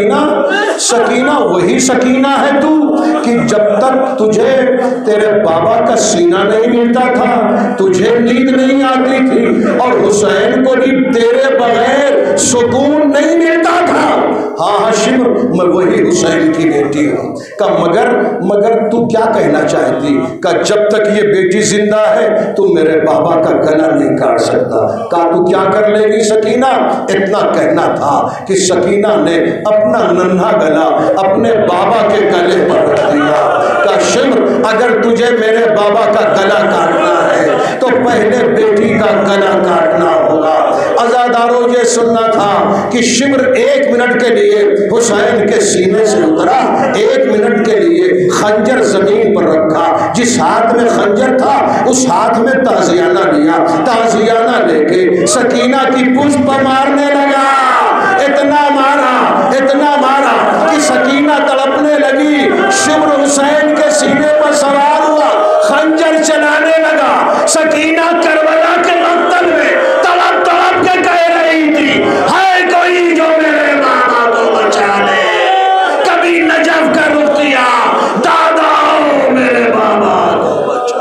سکینہ وہی سکینہ ہے تو کہ جب تک تجھے تیرے بابا کا سینہ نہیں ملتا تھا تجھے نیند نہیں آتی تھی، اور حسین کو بھی تیرے بغیر سکون نہیں ملتا تھا؟ ہاں ہاں شمر میں وہی حسین کی بیٹی ہوں۔ کہا مگر تو کیا کہنا چاہتی؟ کہا جب تک یہ بیٹی زندہ ہے تو میرے بابا کا گلا نہیں کاٹ سکتا۔ کہا تو کیا کر لے گی سکینہ؟ اتنا کہنا تھا کہ سکینہ نے اپنا ننھا گلا اپنے بابا کے گلے پر رکھ دیا۔ کہا شمر اگر تجھے میرے بابا کا گلا کاٹنا ہے تو پہلے بیٹی کا گلا کاٹنا ہوگا۔ عزاداروں یہ سننا تھا کہ شمر 1 منٹ کے لیے حسین کے سینے سے اترا، 1 منٹ کے لیے خنجر زمین پر رکھا، جس ہاتھ میں خنجر تھا اس ہاتھ میں تازیانہ لیا، تازیانہ لے کے سکینہ کی پشت پر مارنے لگا۔ اتنا مارا کہ سکینہ تڑپنے لگی۔ شمر حسین کے سینے پر سوار ہوا، خنجر چلانے لگا۔ سکینہ کربلا کے مقتل میں تڑپ تڑپ کے کہہ رہی تھی، ہے کوئی جو میرے بابا کو بچا لے۔ کبھی نجف کا رخ کیا، دادا میرے بابا کو بچا۔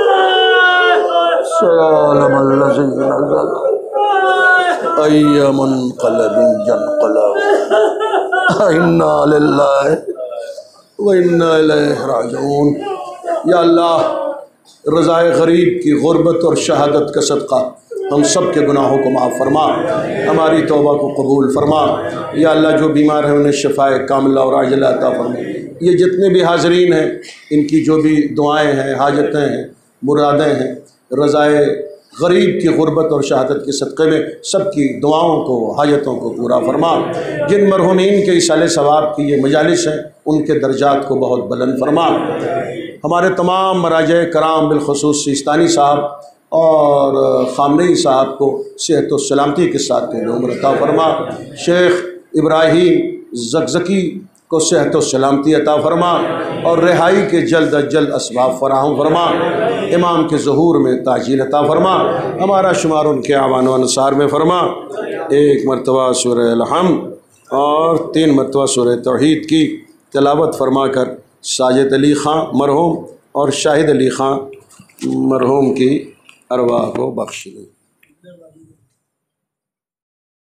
سلام اللہ سیدنا ای منقلب ینقلب انا للہ و انا الیہ راجعون۔ یا اللہ رضائے غریب کی غربت اور شہادت کا صدقہ ہم سب کے گناہوں کو معاف فرما، ہماری توبہ کو قبول فرما۔ یا اللہ جو بیمار ہیں انہیں شفائے کاملہ اور عاجلہ عطا فرما۔ یہ جتنے بھی حاضرین ہیں ان کی جو بھی دعائیں ہیں، حاجتیں ہیں، مرادیں ہیں، رضائے غریب کی غربت اور شہادت کے صدقے میں سب کی دعاؤں کو، حاجتوں کو پورا فرما۔ جن مرحومین کے ایصال ثواب کی یہ مجالس ہیں ان کے درجات کو بہت بلند فرما۔ ہمارے تمام مراجع کرام بالخصوص سیستانی صاحب اور خامنئی صاحب کو صحت و سلامتی کے ساتھ طول عمر عطا فرما۔ شیخ ابراہیم زکزکی کو صحت و سلامتی عطا فرما اور رہائی کے جلد از جلد اسباب فراہم فرما۔ امام کے ظہور میں تاجیل عطا فرما، ہمارا شمار ان کے اعوان و انصار میں فرما۔ 1 مرتبہ سورہ الحمد اور 3 مرتبہ سورہ توحید کی تلاوت فرما کر ساجد علی خان مرحوم اور شاہد علی خان مرحوم کی ارواح کو بخش دیں۔